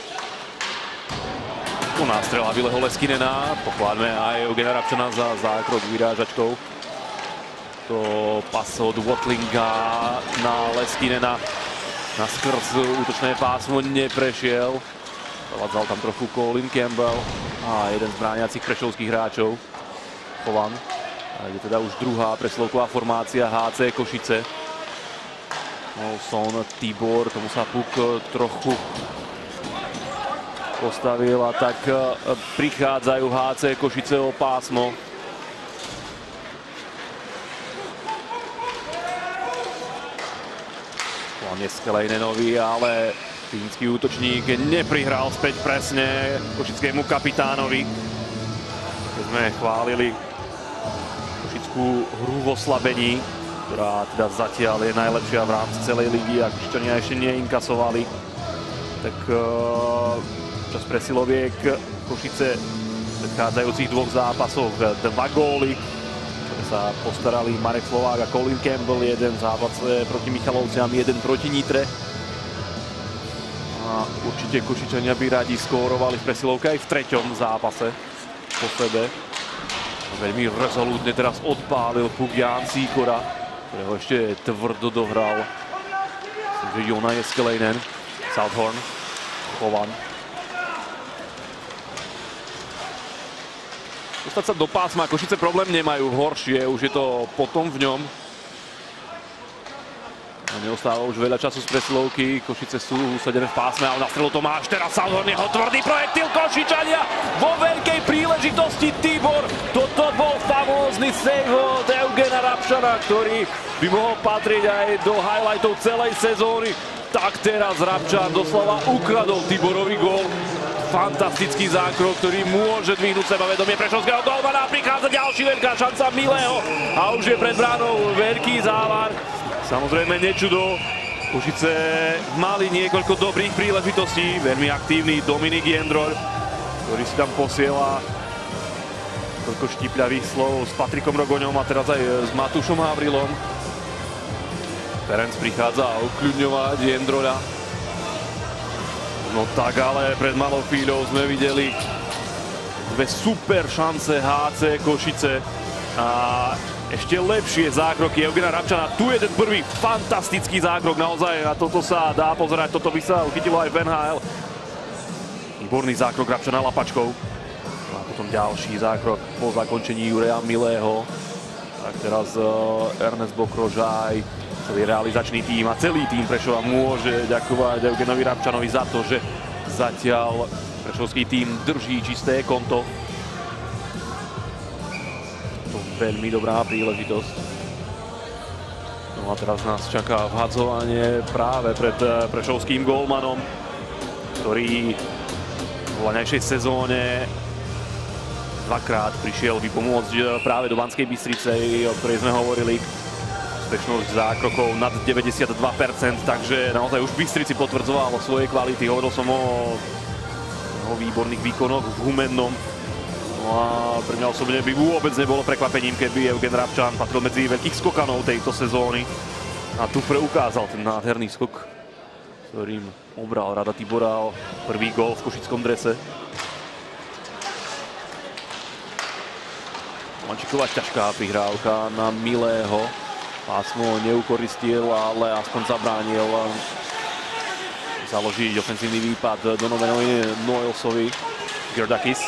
Tu nástrela Vileho Leskinena. Pochváľme aj Eugena Rabčana za zákrok vyrážačkou. To pas od Watlinga na Leskinena. Na skrz útočné pásmo neprešiel. Zavadzal tam trochu Colin Campbell. A jeden z bráňacích prešovských hráčov. Chovan. A je teda už druhá presilovková formácia há cé Košice. Olsson, Tibor, tomu sa puk trochu postavil a tak prichádzajú há cé Košice o pásmo. Neskelejnenovi, ale fínsky útočník neprihral späť presne košickému kapitánovi. Keď sme chválili košickú hru v oslabení, ktorá teda zatiaľ je najlepšia v rámci celej ligy a Košičania ešte neinkasovali, tak čas presiloviek Košice v predchádzajúcich dvoch zápasoch dva góly, ktoré sa postarali Marek Slovák a Colin Campbell, jeden zápas proti Michalovciam, jeden proti Nitre. A A určite Košičania by radi skórovali v presilovke aj v treťom zápase po sebe. Veľmi rezolútne teraz odpálil puk Ján Sýkora, ktorého ešte tvrdo dohral. Myslím, že Jona Jeskeleinen, Southhorn, Chovan. Dostať sa do pásma, Košice problém nemajú, horšie, už je to potom v ňom. A neostáva už veľa času z presilovky, Košice sú usadené v pásme, ale na strelu Tomáš, teraz Southhorn, jeho tvrdý projektil, Košičania vo veľkej príležitosti, Tibor. Toto bol famózny save od Eugena Rabšana, ktorý by mohol patriť aj do highlightov celej sezóny. Tak teraz Rabčan doslova ukradol Tiborovi gól. Fantastický zákrok, ktorý môže dvihnúť sebavedomie prešovského gólmana. Prichádza ďalší veľká šanca Milého a už je pred bránou veľký závar. Samozrejme nečudo, Košice mali niekoľko dobrých príležitostí, veľmi aktívny Dominik Jendrol, ktorý si tam posiela toľko štipľavých slov s Patrikom Rogoňom a teraz aj s Matúšom Havrilom. Ferenc prichádza ukľudňovať Jendroľa. No tak ale pred malou chvíľou sme videli dve super šance há cé Košice a ešte lepšie zákroky Eugena Rabčana. Tu je ten prvý fantastický zákrok, naozaj na toto sa dá pozerať, toto by sa uchytilo aj v en há el. Výborný zákrok Rabčana lapačkou. A potom ďalší zákrok po zakončení Juraja Milého. Tak teraz uh, Ernest Bokrož aj celý realizačný tím a celý tím Prešova môže ďakovať Eugenovi Rabčanovi za to, že zatiaľ prešovský tím drží čisté konto. Veľmi dobrá príležitosť. No a teraz nás čaká vhadzovanie práve pred prešovským gólmanom, ktorý v laňajšej sezóne dvakrát prišiel vypomôcť práve do Banskej Bystrice, o ktorej sme hovorili. Úspešnosť zákrokov nad deväťdesiatdva percent, takže naozaj už v Bystrici potvrdzoval svoje kvality. Hovoril som o, o výborných výkonoch v Humennom. No a pre mňa osobne by vôbec nebolo prekvapením, keby Eugen Rabčan patril medzi veľkých skokanov tejto sezóny. A tu preukázal ten nádherný skok, ktorým obral Rada Tibora o prvý gól v košickom drese. Mančiková ťažká prihrávka na Milého. Pásmo neukoristil, ale aspoň zabránil založiť ofenzívny výpad Donovanovi Noelsovi. Gerdakis.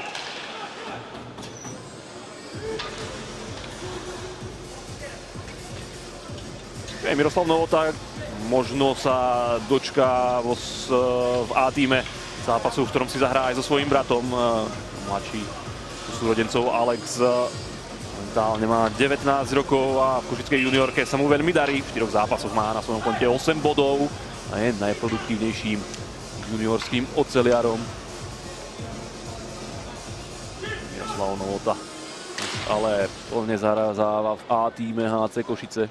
Miroslav Novota možno sa dočká vo, v á tíme zápasu, v ktorom si zahrá aj so svojím bratom. Mladší súrodencov Alex momentálne má devätnásť rokov a v košickej juniorke sa mu veľmi darí. V štyroch zápasoch má na svojom konte osem bodov a je najproduktívnejším juniorským oceliarom. Miroslav Novota ale plne zarazáva v á tíme há cé Košice.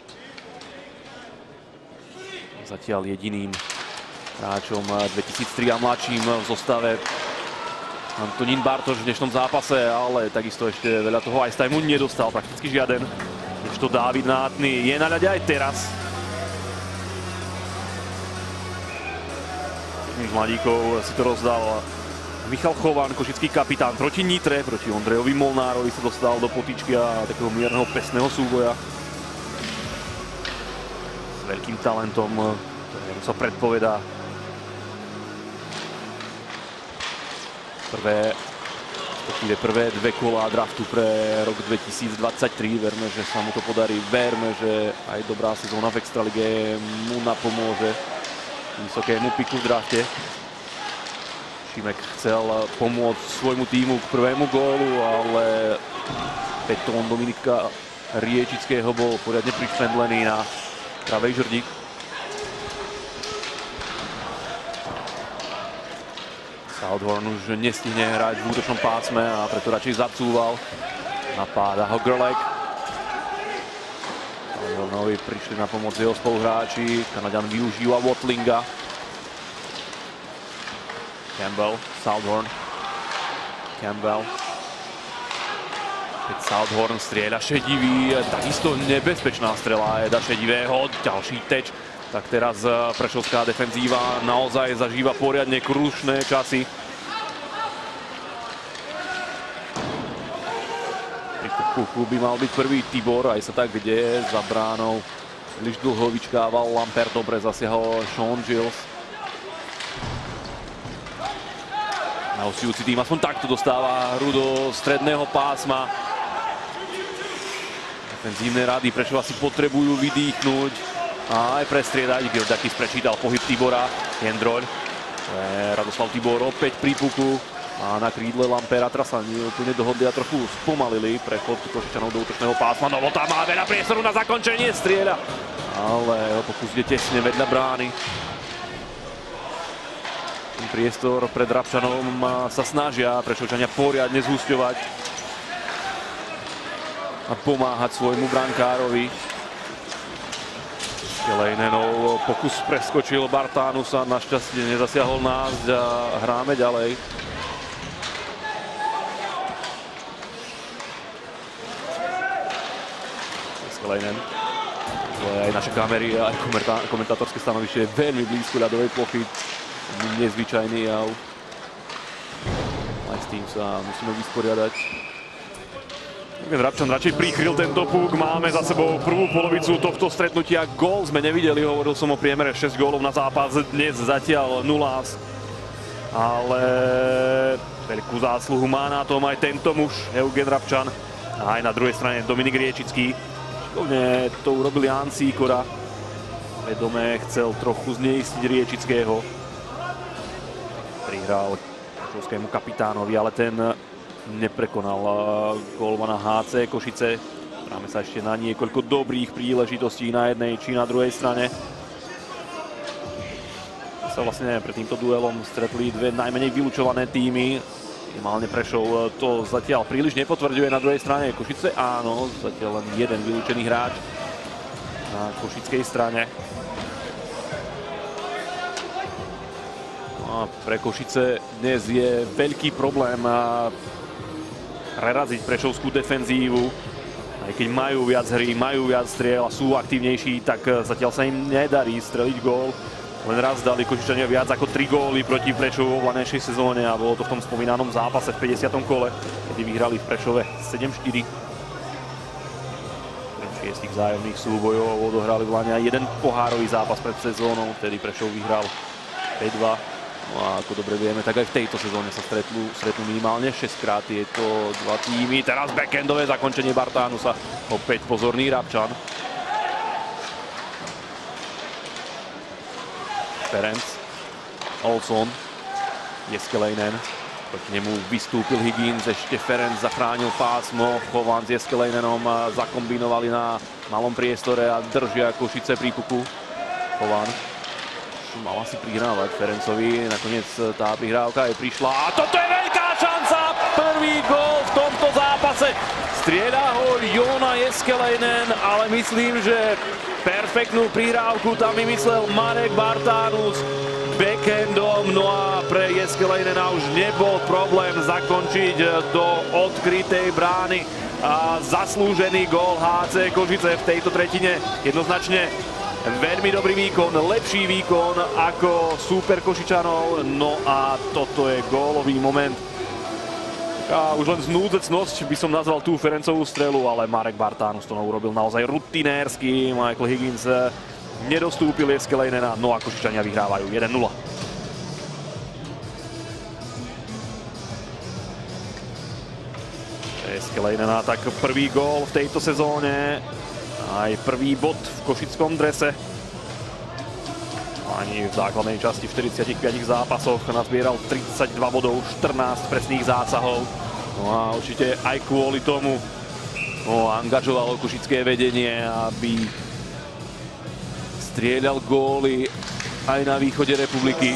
Zatiaľ jediným hráčom dvetisíctri a mladším v zostave Antonín Bartoš v dnešnom zápase, ale takisto ešte veľa toho ice timeu nedostal, prakticky žiaden. Ešte Dávid Nátny je na ľade aj teraz. Z mladíkov si to rozdal Michal Chovan, košický kapitán proti Nitre, proti Ondrejovi Molnárovi sa dostal do potičky a takého mierneho pesného súboja. S veľkým talentom, ktorému sa predpovedá prvé, prvé dve kolá draftu pre rok dvetisícdvadsaťtri. Verme, že sa mu to podarí, verme, že aj dobrá sezóna v Extralige mu napomôže vysokému piku v drafte. Šimek chcel pomôcť svojmu týmu k prvému gólu, ale petón Dominika Riečického bol poriadne prišpendlený na pravej žrdi. Southhorn už nestihne hrať v útočnom pásme a preto radšej zacúval. Napáda ho Grlek. Southhornovi prišli na pomoc jeho spoluhráči. Kanaďan využíva Watlinga. Campbell, Southhorn. Campbell. Keď Southhorn strieľa šedivý, takisto nebezpečná strela Eda Šedivého. Ďalší teč tak teraz prešovská defenzíva naozaj zažíva poriadne krušné časy. Pri puku by mal byť prvý Tibor, aj sa tak deje za bránou. Príliš dlho vyčkával Lampert, dobre zasiahol Sean Giles. Hostujúci tým aspoň takto dostáva hru do stredného pásma. Defenzívne rady Prešova si potrebujú vydýchnuť a aj prestriedať. Giordakis prečítal pohyb Tibora. Jendroľ. Radoslav Tibor opäť pri puku. A na krídle Lampera teraz sa nie úplne dohodli a trochu spomalili prechod Košičanov do útočného pásma. Novota má veľa priestoru na zakončenie. Strieľa. Ale pokus ide tesne vedľa brány. Priestor pred Rabčanom sa snažia Prešovčania poriadne zhusťovať a pomáhať svojmu brankárovi. Kelejnenov pokus preskočil Bartánusa, našťastie nezasiahol nás a hráme ďalej. Kelejnen. Aj naše kamery, aj komentátorské stanovište je veľmi blízko ľadovej plochy. Nezvyčajný jav. Aj s tým sa musíme vysporiadať. Rabčan radšej prikryl tento puk. Máme za sebou prvú polovicu tohto stretnutia. Gól sme nevideli, hovoril som o priemere šesť gólov na zápas. Dnes zatiaľ nula. Ale veľkú zásluhu má na tom aj tento muž, Eugen Rabčan. A aj na druhej strane Dominik Riečický. Šikovne to urobil Ján Sýkora. Vedome chcel trochu zneistiť Riečického. Prihral prešovskému kapitánovi, ale ten neprekonal gólmana há cé Košice. Práme sa ešte na niekoľko dobrých príležitostí na jednej či na druhej strane. Sa vlastne pred týmto duelom stretli dve najmenej vylučované týmy. Minimálne Prešov to zatiaľ príliš nepotvrďuje. Na druhej strane Košice áno, zatiaľ len jeden vylúčený hráč na košickej strane. A pre Košice dnes je veľký problém preraziť prešovskú defenzívu. Aj keď majú viac hry, majú viac striel a sú aktívnejší, tak zatiaľ sa im nedarí streliť gól. Len raz dali Košičania viac ako tri góly proti Prešovu v lanejšej sezóne a bolo to v tom spomínanom zápase v päťdesiatom kole, kedy vyhrali v Prešove sedem štyri. Šiestich vzájomných súbojov odohrali v Lani aj jeden pohárový zápas pred sezónou, vtedy Prešov vyhral päť dva. No a ako dobre vieme, tak aj v tejto sezóne sa stretnú, stretnú minimálne šesťkrát tieto dva týmy. Teraz backendové zakončenie Bartánusa. Opäť pozorný Rabčan. Ferenc. Olsson. Jeskeleinen. Proti nemu vystúpil Higgins. Ešte Ferenc zachránil pásmo. Chovan s Jeskeleinenom zakombinovali na malom priestore a držia Košice pri puku. Chovan. Mal asi prihrávať Ferencovi, nakoniec tá prihrávka aj prišla a toto je veľká šanca, prvý gól v tomto zápase. Strieľa ho Joona Jeskeleinen, ale myslím, že perfektnú prihrávku tam vymyslel Marek Bartánus backendom, no a pre Jeskeleinena už nebol problém zakončiť do odkrytej brány a zaslúžený gól há cé Košice v tejto tretine jednoznačne. Veľmi dobrý výkon, lepší výkon ako súper Košičanov, no a toto je gólový moment. A už len znúdzecnosť by som nazval tú Ferencovú strelu, ale Marek Bartánus to urobil naozaj rutinérsky. Michael Higgins nedostúpil Jeskeleinena, no a Košičania vyhrávajú jeden nula. Jeskeleinena tak prvý gól v tejto sezóne. Aj prvý bod v košickom drese. Ani v základnej časti v štyridsiatich piatich zápasoch nazbieral tridsaťdva bodov, štrnásť presných zásahov. No a určite aj kvôli tomu no, angažovalo košické vedenie, aby strieľal góly aj na východe republiky.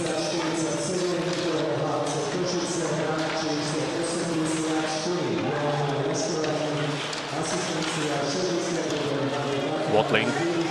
Watling.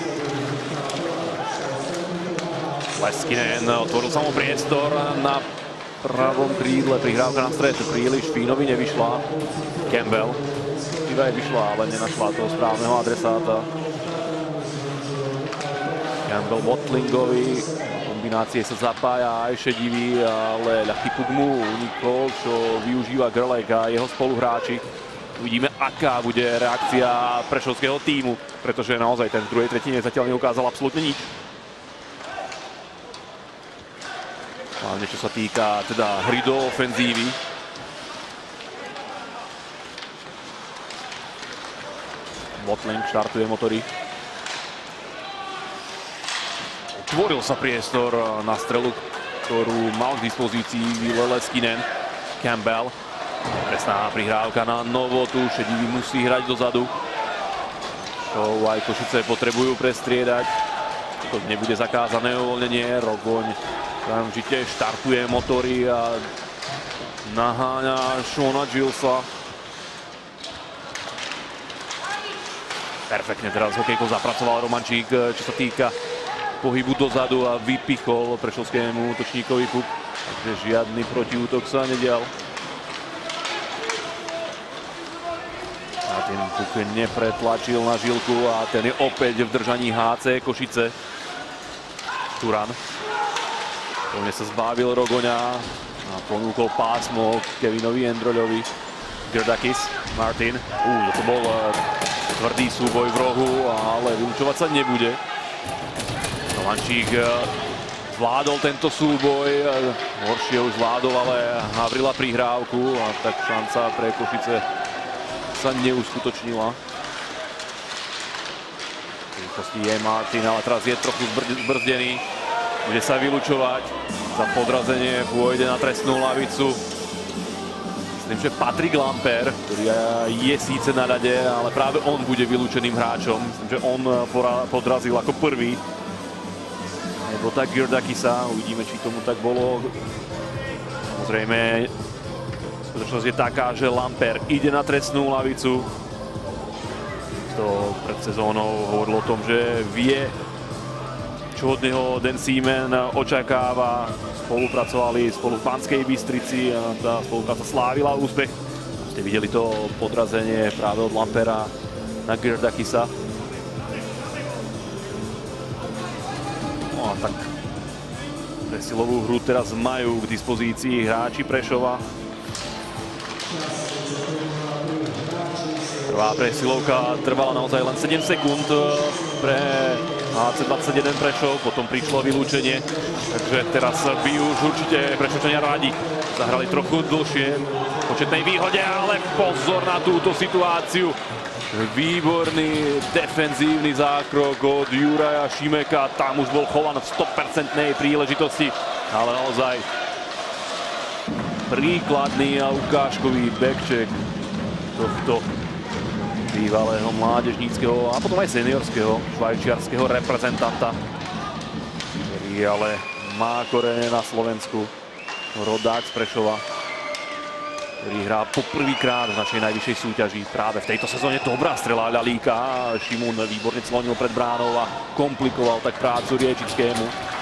Leskinen otvoril sa mu priestor na pravom krídle. Prihrávka na stred príliš Špínovi nevyšla. Campbell. Iva aj vyšla, ale nenašla toho správneho adresáta. Campbell Watlingovi. Kombinácie sa zapája aj šedivý, ale ľahký puk mu unikol, čo využíva Grlek a jeho spoluhráči. Uvidíme, aká bude reakcia prešovského tímu, pretože naozaj ten v druhej tretine zatiaľ neukázal absolútne nič. Hlavne čo sa týka teda hry do ofenzívy. Watling štartuje motory. Tvoril sa priestor na strelu, ktorú mal k dispozícii Ville Leskinen. Campbell. Presná prihrávka na Novotu. Šedivý musí hrať dozadu. Čo aj Košice potrebujú prestriedať. To nebude zakázané uvoľnenie. Rogoň okamžite štartuje motory a naháňa Shona Gillsa. Perfektne teraz hokejkou zapracoval Romančík, čo sa týka pohybu dozadu a vypichol prešovskému útočníkovi puk. Takže žiadny protiútok sa nedial. A ten puk nepretlačil na žilku a ten je opäť v držaní há cé Košice. Turan. Plne sa zbavil Rogoňa a ponúkol pásmo Kevinovi Endroľovi. Girdakis, Martin. Uú, to bol tvrdý súboj v rohu, ale vylučovať sa nebude. Romančík zvládol tento súboj, horšie už zvládol, ale Havrila prihrávku a tak šanca pre Košice sa neuskutočnila. V rýchlosti je Martin, ale teraz je trochu zbrzdený. Bude sa vylučovať. Za podrazenie pôjde na trestnú lavicu. Myslím, že Patrik Lamper, ktorý je síce na ľade, ale práve on bude vylúčeným hráčom. Myslím, že on podrazil ako prvý. Nebo tak Girdakisa, uvidíme, či tomu tak bolo. Samozrejme, skutočnosť je taká, že Lamper ide na trestnú lavicu. To pred sezónou hovorilo o tom, že vie, čo od neho Dan Seaman očakáva. Spolupracovali spolu v Banskej Bystrici a tá spolupráca slávila úspech. Ste videli to podrazenie práve od Lampera na Girdakisa. No a tak presilovú hru teraz majú k dispozícii hráči Prešova. Prvá presilovka trvala naozaj len sedem sekúnd pre há cé dvadsaťjeden Prešov, potom prišlo vylúčenie, takže teraz by už určite Prešovčania rádi zahrali trochu dlhšie v početnej výhode, ale pozor na túto situáciu. Výborný defenzívny zákrok od Juraja Šimeka, tam už bol Chovan v sto percent príležitosti, ale naozaj príkladný a ukážkový backcheck tohto bývalého mládežníckeho a potom aj seniorského švajčiarskeho reprezentanta, ktorý ale má korene na Slovensku, rodák z Prešova, ktorý hrá poprvýkrát v našej najvyššej súťaži. Práve v tejto sezóne dobrá strela Ľalíka. Šimun výborne clonil pred bránou a komplikoval tak prácu Riečickému.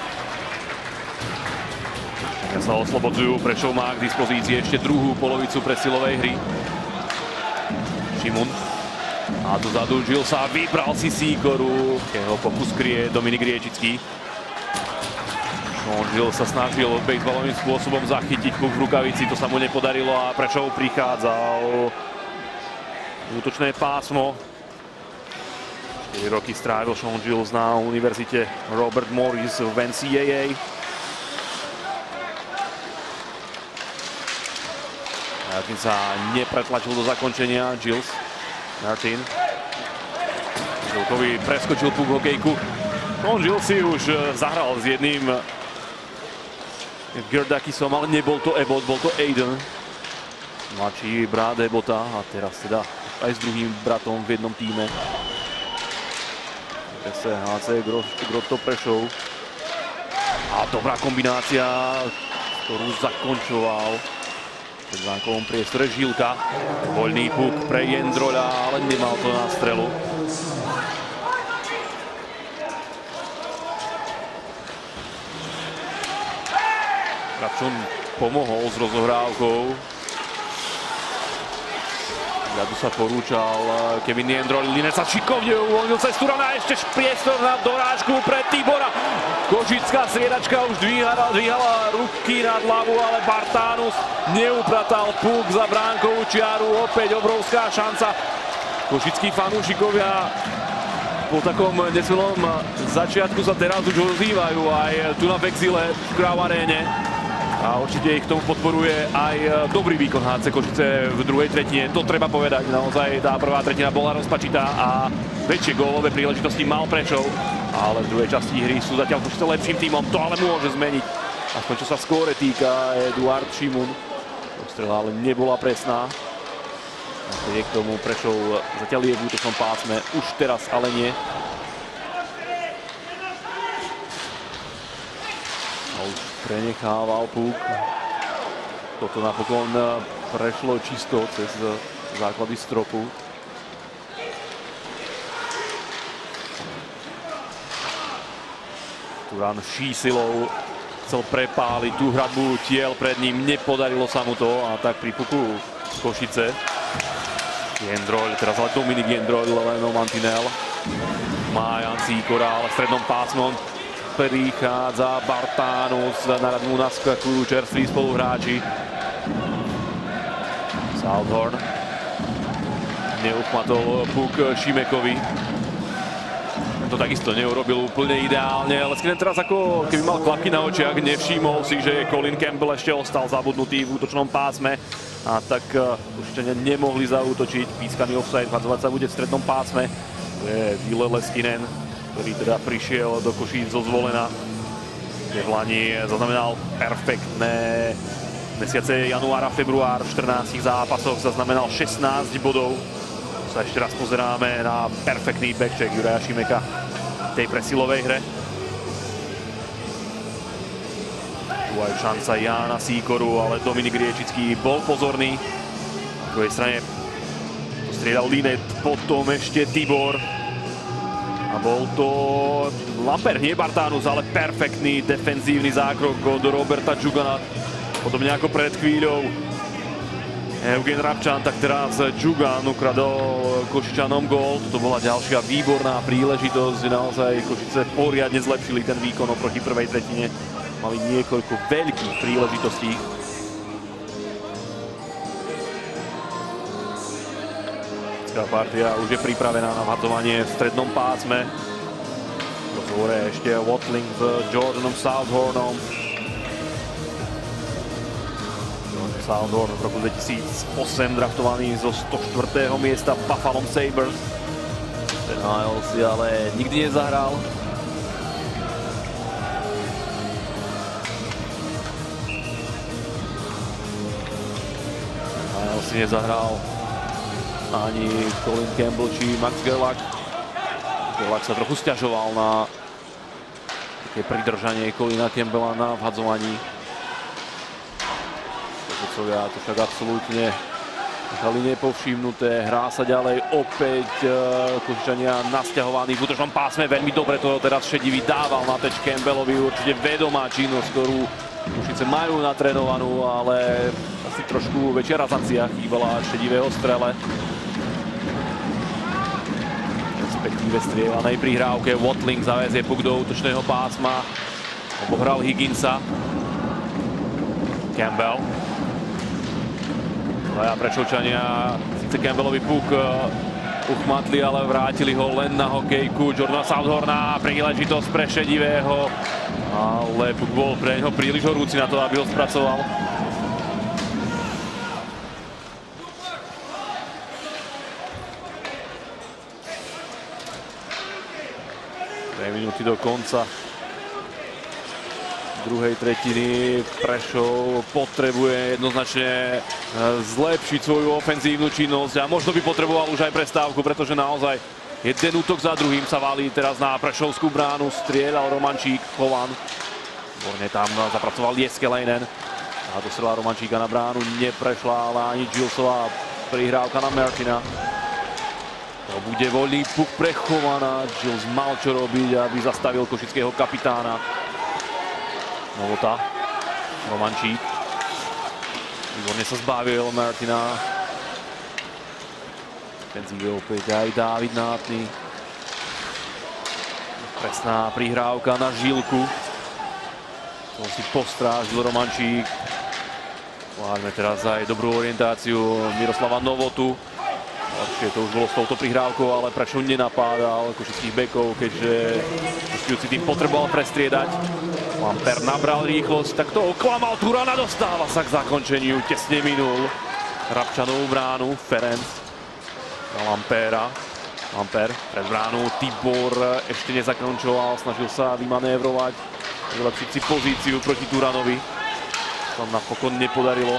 Keď sa oslobodzujú, Prešov má k dispozícii ešte druhú polovicu presilovej hry. Šimun. A dozadu Gillsa vybral si Sýkoru. Jeho pokus kryje Dominik Riečický. Sean Gill sa snažil bejsbalovým spôsobom zachytiť puk v rukavici. To sa mu nepodarilo a Prešov prichádza o útočné pásmo. štyri roky strávil Sean Gills na univerzite Robert Morris v en cé á á. Martin sa nepretlačil do zakončenia. Gills. Martin. Žilkovi preskočil puk hokejku. Sean Gill si už zahral s jedným Girdakisom, ale nebol to Ebot, bol to Aiden. Mladší brat Ebota a teraz teda aj s druhým bratom v jednom týme. Zase há cé Grotto Prešov. A dobrá kombinácia, ktorú zakončoval v zánkovom priestore Žilka. Voľný puk pre Jendroľa, ale nemal to na strelu. Kravčon pomohol s rozohrávkou. Ľadu sa porúčal Kevin Jendrol, Linec sa šikovne uvoľnil cez Turana, ešte priestor na dorážku pre Tibora. Košická striedačka už dvíhala, dvíhala ruky nad hlavu, ale Bartanus neupratal puk za bránkovú čiaru, opäť obrovská šanca. Košickí fanúšikovia po takom nesilnom začiatku sa teraz už ozývajú aj tu na v exile v Crau Aréne. A určite ich tomu podporuje aj dobrý výkon há cé Košice v druhej tretine. To treba povedať, naozaj tá prvá tretina bola rozpačitá a väčšie gólové príležitosti mal Prešov. Ale v druhej časti hry sú zatiaľ Košice lepším tímom, to ale môže zmeniť. Aspoň čo sa v skóre týka, Eduard Šimun. Strela ale nebola presná. Napriek tomu Prešov zatiaľ je v útočnom pásme, už teraz ale nie. Prenechával puk. Toto napokon prešlo čisto cez základy stropu. Turan vší silou chcel prepáliť tú hradbu tiel pred ním. Nepodarilo sa mu to a tak pri puku Košice. Jendrol, teraz ale Dominik Jendrol, Leno Mantinel. Má Jan Sýkora, ale v strednom pásmom prichádza Bartanus, na radmu naskakujú čerství spoluhráči. Southorn neuchmatol puk Šimekovi. To takisto neurobil úplne ideálne, ale Skinen teraz ako keby mal klapky na očiach, nevšimol si, že Colin Campbell ešte ostal zabudnutý v útočnom pásme a tak určite nemohli zaútočiť. Pískaný offside, vhadzovať sa bude v strednom pásme. To je Ville Leskinen, ktorý teda prišiel do Košíc zo Zvolena, kde v Lani zaznamenal perfektné mesiace január a február. V štrnástich zápasoch zaznamenal šestnásť bodov. Sa ešte raz pozeráme na perfektný backcheck Juraja Šimeka v tej presilovej hre. Tu aj šanca Jána Sýkoru, ale Dominik Riečický bol pozorný. Na druhej strane to striedal Linet, potom ešte Tibor. A bol to Lamper, nie Bartanus, ale perfektný defenzívny zákrok od Roberta Džugana. Podobne ako pred chvíľou Eugen Rabčan, tak teraz Džugan ukradol Košičanom gól. To bola ďalšia výborná príležitosť. Naozaj Košice poriadne zlepšili ten výkon oproti prvej tretine. Mali niekoľko veľkých príležitostí. Partia už je pripravená na vhadzovanie v strednom pásme. Do zhore ešte Watling s Jordanom Southornom. Jordan Southorn v roku dvetisícosem draftovaný zo stoštvrtého miesta Buffalo Sabres. Ten há el si ale nikdy nezahral. há el si nezahral ani Colin Campbell či Max Gerlach. Gerlach sa trochu sťažoval na také pridržanie Colina Campbella na vhadzovaní. Košicovia to však absolútne nechali nepovšimnuté. Hrá sa ďalej opäť Košičania nasťahovaní v útočnom pásme. Veľmi dobre to teraz Šedivý dával na teč Campbellovi. Určite vedomá činnosť, ktorú Košice majú natrénovanú, ale asi trošku väčšia razancia chýbala Šedivého strele. Respektíve strieľanej prihrávke. Watling zaväzie puk do útočného pásma. Obohral Higginsa. Campbell. A Prešovčania síce Campbellovi puk uchmatli, ale vrátili ho len na hokejku. Jordana Southorna, príležitosť pre Šedivého. Ale puk bol pre neho príliš horúci na to, aby ho spracoval. dve minúty do konca druhej tretiny. Prešov potrebuje jednoznačne zlepšiť svoju ofenzívnu činnosť a možno by potreboval už aj prestávku, pretože naozaj jeden útok za druhým sa valí teraz na prešovskú bránu. Strieľal Romančík, Chovan. Vorne tam zapracoval Jeskeleinen. A dostrela Romančíka na bránu neprešla, ale ani Gillsová prihrávka na Martina. To bude voľný puk pre Chovana. Gilles mal čo robiť, aby zastavil košického kapitána. Novota. Romančík. Výborne sa zbavil Martina. defenzíve opäť aj Dávid Nátny. Presná prihrávka na Žilku. To si postrážil Romančík. Máme teraz aj dobrú orientáciu Miroslava Novotu. Lepšie to už bolo s touto prihrávkou, ale prečo nenapádal košických bekov, keďže hostujúci tým potreboval prestriedať. Lamper nabral rýchlosť, tak to oklamal Turana, dostáva sa k zakončeniu, tesne minul Rabčanovú bránu, Ferenc na Lampera. Lamper pred bránu, Tibor ešte nezakončoval, snažil sa vymanévrovať, vylepšiť si pozíciu proti Turanovi. Tam napokon nepodarilo.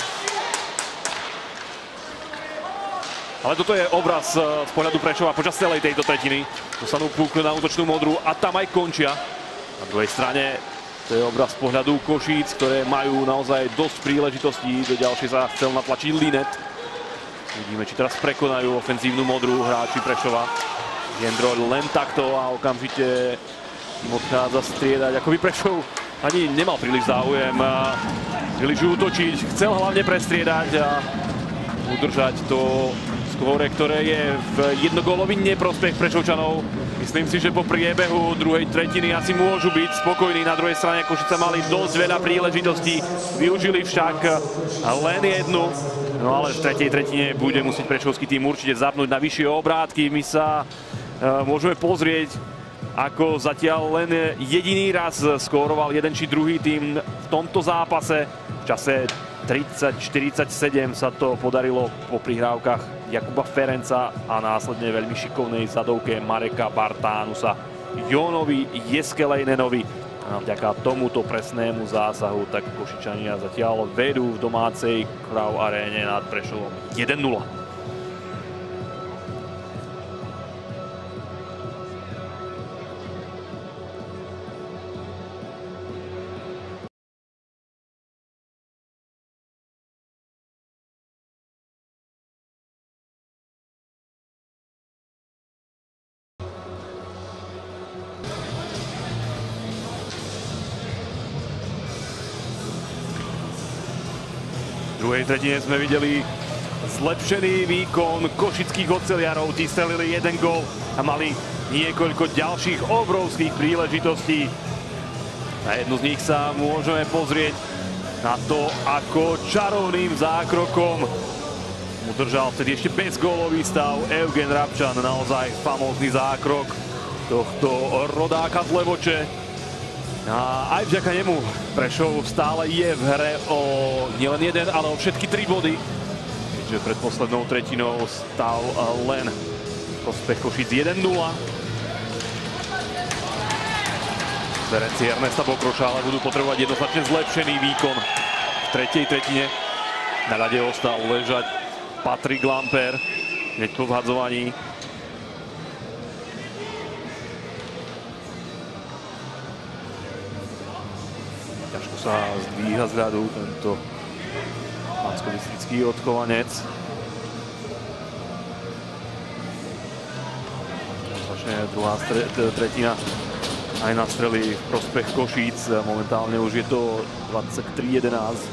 Ale toto je obraz z pohľadu Prešova počas celej tejto tretiny. Dostanú puk na útočnú modrú a tam aj končia. Na druhej strane to je obraz z pohľadu Košíc, ktoré majú naozaj dosť príležitostí. Do ďalšie sa chcel natlačiť Linet. Vidíme, či teraz prekonajú ofenzívnu modrú hráči Prešova. Jendroj len takto a okamžite im odchádza striedať. Ako by Prešov ani nemal príliš záujem príliš útočiť. Chcel hlavne prestriedať a udržať to skóre, ktoré je v jednogólový neprospech Prešovčanov. Myslím si, že po priebehu druhej tretiny asi môžu byť spokojní. Na druhej strane Košice mali dosť veľa príležitostí, využili však len jednu. No ale v tretej tretine bude musieť prešovský tým určite zapnúť na vyššie obrátky. My sa uh, môžeme pozrieť, ako zatiaľ len jediný raz skóroval jeden či druhý tým v tomto zápase. V čase tridsať štyridsaťsedem sa to podarilo po prihrávkach Jakuba Ferenca a následne veľmi šikovnej zadovke Mareka Bartánusa Jónovi Jeskelejnenovi. A vďaka tomuto presnému zásahu tak Košičania zatiaľ vedú v domácej Krav aréne nad Prešovom jeden nula. V druhej tretine sme videli zlepšený výkon košických oceliarov. Tí strelili jeden gól a mali niekoľko ďalších obrovských príležitostí. Na jednu z nich sa môžeme pozrieť na to, ako čarovným zákrokom udržal vtedy ešte bezgólový stav Eugen Rabčan. Naozaj famózny zákrok tohto rodáka z Levoče. A aj vďaka nemu Prešov stále je v hre o nielen jeden, ale o všetky tri body. Keďže pred poslednou tretinou stal len prospech Košic jeden nula. Zverenci Ernesta Bokroša ale budú potrebovať jednoznačne zlepšený výkon v tretej tretine. Na ľade ostal ležať Patrik Lamper hneď po vhadzovaní. Ťažko sa zdvíha z ľadu tento banskobystrický odchovanec. Začne druhá tretina aj na strely v prospech Košíc. Momentálne už je to dvadsaťtri jedenásť.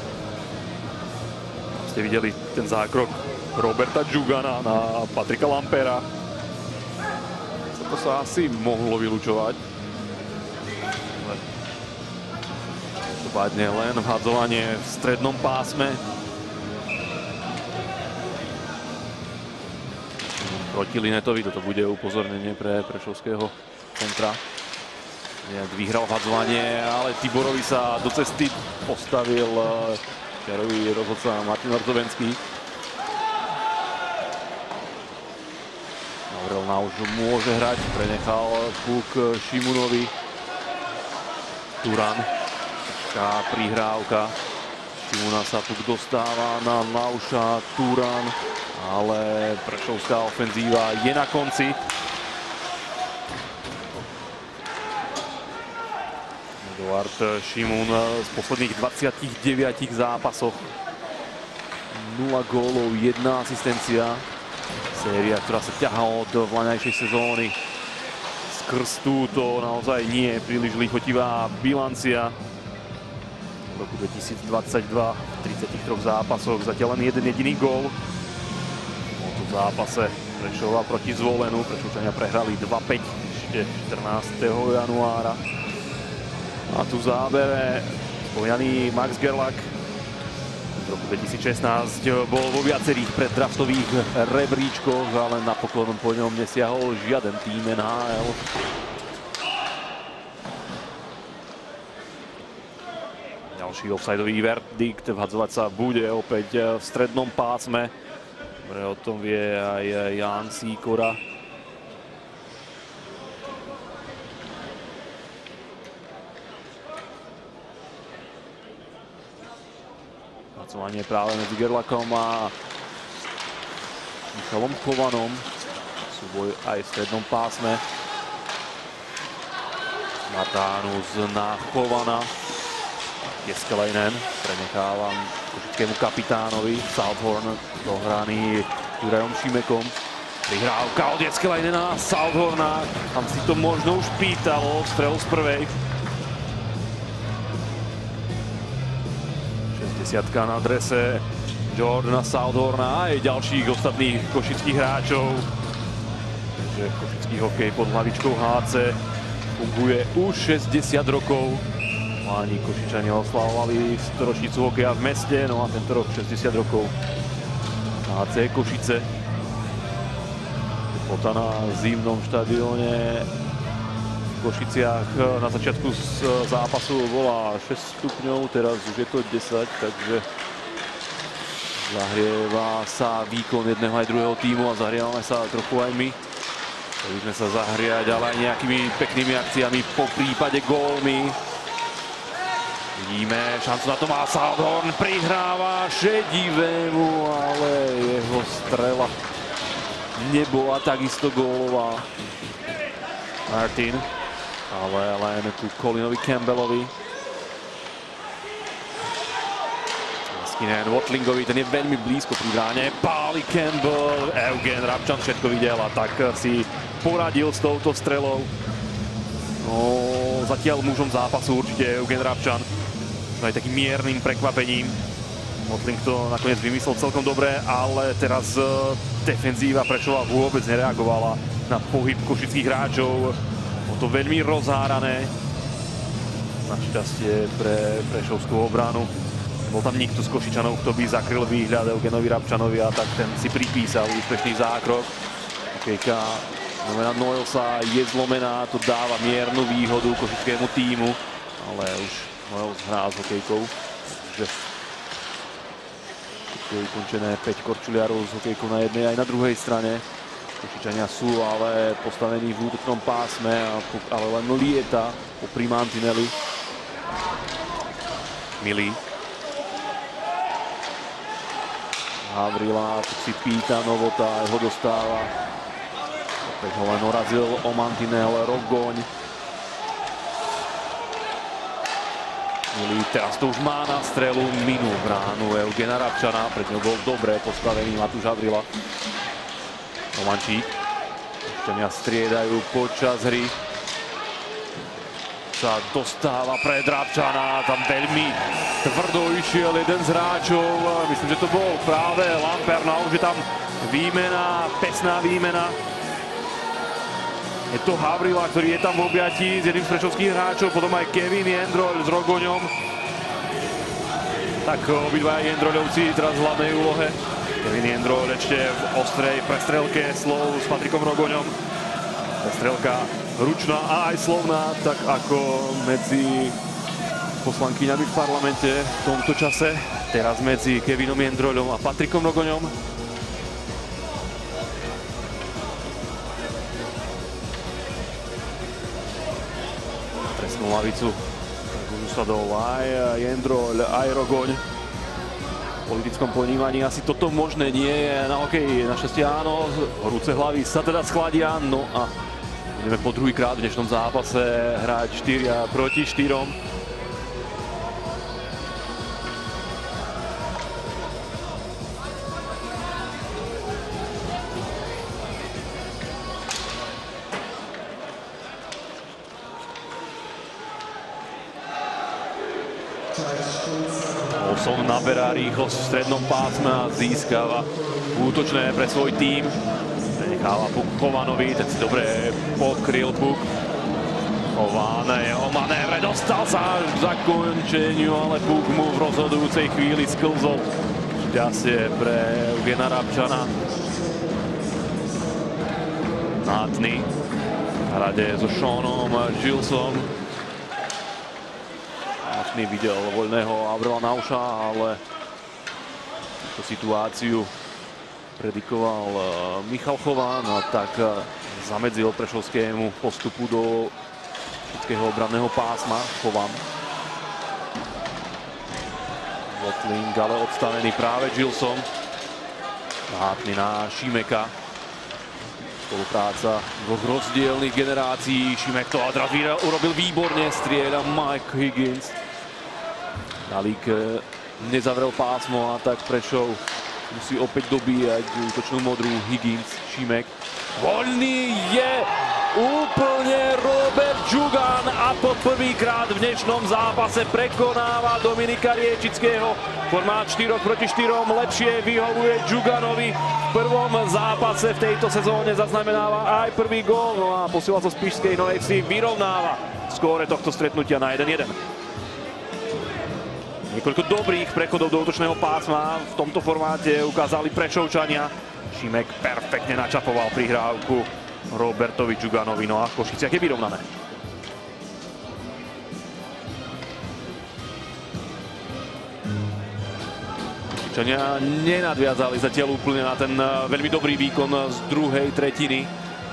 Ste videli ten zákrok Roberta Džugana na Patrika Lampera. To sa asi mohlo vylučovať. Každopádne len vhadzovanie v strednom pásme. Proti Linetovi, toto bude upozornenie pre prešovského centra. Vyhral vhadzovanie, ale Tiborovi sa do cesty postavil čiarový rozhodca Martin Orzovenský. Aurel Nauš môže hrať, prenechal puk Šimunovi. Turan, taká prihrávka. Šimuna sa puk dostáva na Nauša, Turan, ale prešovská ofenzíva je na konci. Eduard Šimun z posledných dvadsiatich deviatich zápasoch. nula gólov, jedna asistencia. Séria, ktorá sa ťahá od vlaňajšej sezóny. Skrz túto naozaj nie je príliš lichotivá bilancia. V roku dvetisícdvadsaťdva v tridsiatich troch zápasoch zatiaľ len jeden jediný gól. V tomto zápase Prešova proti Zvolenu. Prešovčania prehrali dva päť ešte štrnásteho januára. A tu v zábere spomínaný Max Gerlach. V roku dvetisícšestnásť bol vo viacerých preddraftových rebríčkoch, ale napokon po ňom nesiahol žiaden tým en há el. Ďalší offsideový verdikt, vhadzovať sa bude opäť v strednom pásme. Dobre, o tom vie aj Jan Sýkora. Pracovanie práve medzi Gerlachom a Michalom Chovanom. Súboj aj v strednom pásme. Matánus na Chovana. Jeskelainen prenechávam košickému kapitánovi. Southorn dohraný Jurajom Šimekom. Prihrávka od Jeskelainena na Southorna. Tam si to možno už pýtalo. Strel z prvej. šesťdesiatka na drese Jordana Southorna a aj ďalších ostatných košických hráčov. Takže košický hokej pod hlavičkou há cé funguje už šesťdesiat rokov. Páni Košičania oslavovali storočnicu hokeja v meste, no a tento rok šesťdesiat rokov há cé Košice. Teplota na zimnom štadióne v Košiciach na začiatku zápasu bola šesť stupňov, teraz už je to desať, takže zahrieva sa výkon jedného aj druhého tímu a zahrievame sa trochu aj my. Chceli sme sa zahriať, ale aj nejakými peknými akciami, po prípade gólmi. Vidíme, šancu na to má Southorn, prihráva šedivému, ale jeho strela nebola takisto gólová. Martin, ale len tu Colinovi Campbellovi. Skinen Watlingovi, ten je veľmi blízko pri bráne. Páli Campbell, Eugen Rabčan všetko videl a tak si poradil s touto strelou. No, zatiaľ mužom zápasu určite Eugen Rabčan. Aj takým miernym prekvapením. Watling to nakoniec vymyslel celkom dobre, ale teraz defenzíva Prešova vôbec nereagovala na pohyb košických hráčov. Bolo to veľmi rozhárané. Našťastie pre prešovskú obranu. Bol tam nikto z Košičanov, kto by zakryl výhľad Eugenovi Rabčanovi a tak ten si pripísal úspešný zákrok. Hokejka znamená Noilsa je zlomená, to dáva miernu výhodu košickému tímu, ale už Noils hrá s hokejkou. Takže je ukončené päť korčuliarov s hokejkou na jednej aj na druhej strane. Košičania sú ale postavení v útočnom pásme, ale len lieta popri mantineli. Milý. Havrila, tu si pýta Novota, ho dostáva. Opäť ho len orazil o mantinel Rogoň. Milý teraz to už má na strelu, minul bránu Eugena Rabčana, pred ňou bol dobre postavený Matúš Havrila. Romančík. Košičania striedajú počas hry. Sa dostáva pred Rabčana, tam veľmi tvrdo išiel jeden z hráčov. Myslím, že to bol práve Lampernaut, že tam výmena, pesná výmena. Je to Havrila, ktorý je tam v objatí s jedným z prešovských hráčov, potom aj Kevin Jendroľ s Rogoňom. Tak obidva Jendroľovci teraz v hlavnej úlohe. Kevin Jendroľ ešte v ostrej prestrelke slov s Patrikom Rogoňom. Prestrelka ručná a aj slovná, tak ako medzi poslankyňami v parlamente v tomto čase. Teraz medzi Kevinom Jendroľom a Patrikom Rogoňom. Trestnú lavicu usadol aj Jendroľ, aj Rogoň. V politickom ponímaní asi toto možné nie je na hokeji. Našťastie áno, horúce hlavy sa teda schladia. No a budeme po druhýkrát v dnešnom zápase hrať štyria proti štyrom. Olson naberá rýchlosť v strednom pásme a získava útočné pre svoj tím. Prenecháva puk Chovanovi, ten si dobre pokryl puk. Chovan, jeho manévre, dostal sa až k zakončeniu, ale puk mu v rozhodujúcej chvíli sklzol. Šťastie pre Eugena Rabčana. Nátny v hrade so Seanom Gillesom. Nátny videl voľného Avrela Nauša, ale tú situáciu predikoval Michal Chovan, a tak zamedzil prešovskému postupu do všetkého obranného pásma Chovan. Watling ale odstavený práve Gillesom. Nátny na Šimeka. Spolupráca dvoch rozdielných generácií. Šimek to odraz urobil výborne, strieľa Mike Higgins. Dalík nezavrel pásmo, a tak Prešov musí opäť dobíjať útočnú modrú. Higgins, Šimek. Voľný je úplne Robert Džugan a po prvýkrát v dnešnom zápase prekonáva Dominika Riečického. Formát štyri proti štyrom lepšie vyhovuje Džuganovi. V prvom zápase v tejto sezóne zaznamenáva aj prvý gól, no a posiela zo Spišskej Novej Vsi vyrovnáva skóre tohto stretnutia na jeden jeden. Niekoľko dobrých prechodov do útočného pásma v tomto formáte ukázali Prešovčania. Šimek perfektne načapoval prihrávku Robertovi Džuganovi, no a v Košiciach je vyrovnané. Košičania nenadviazali zatiaľ úplne na ten veľmi dobrý výkon z druhej tretiny.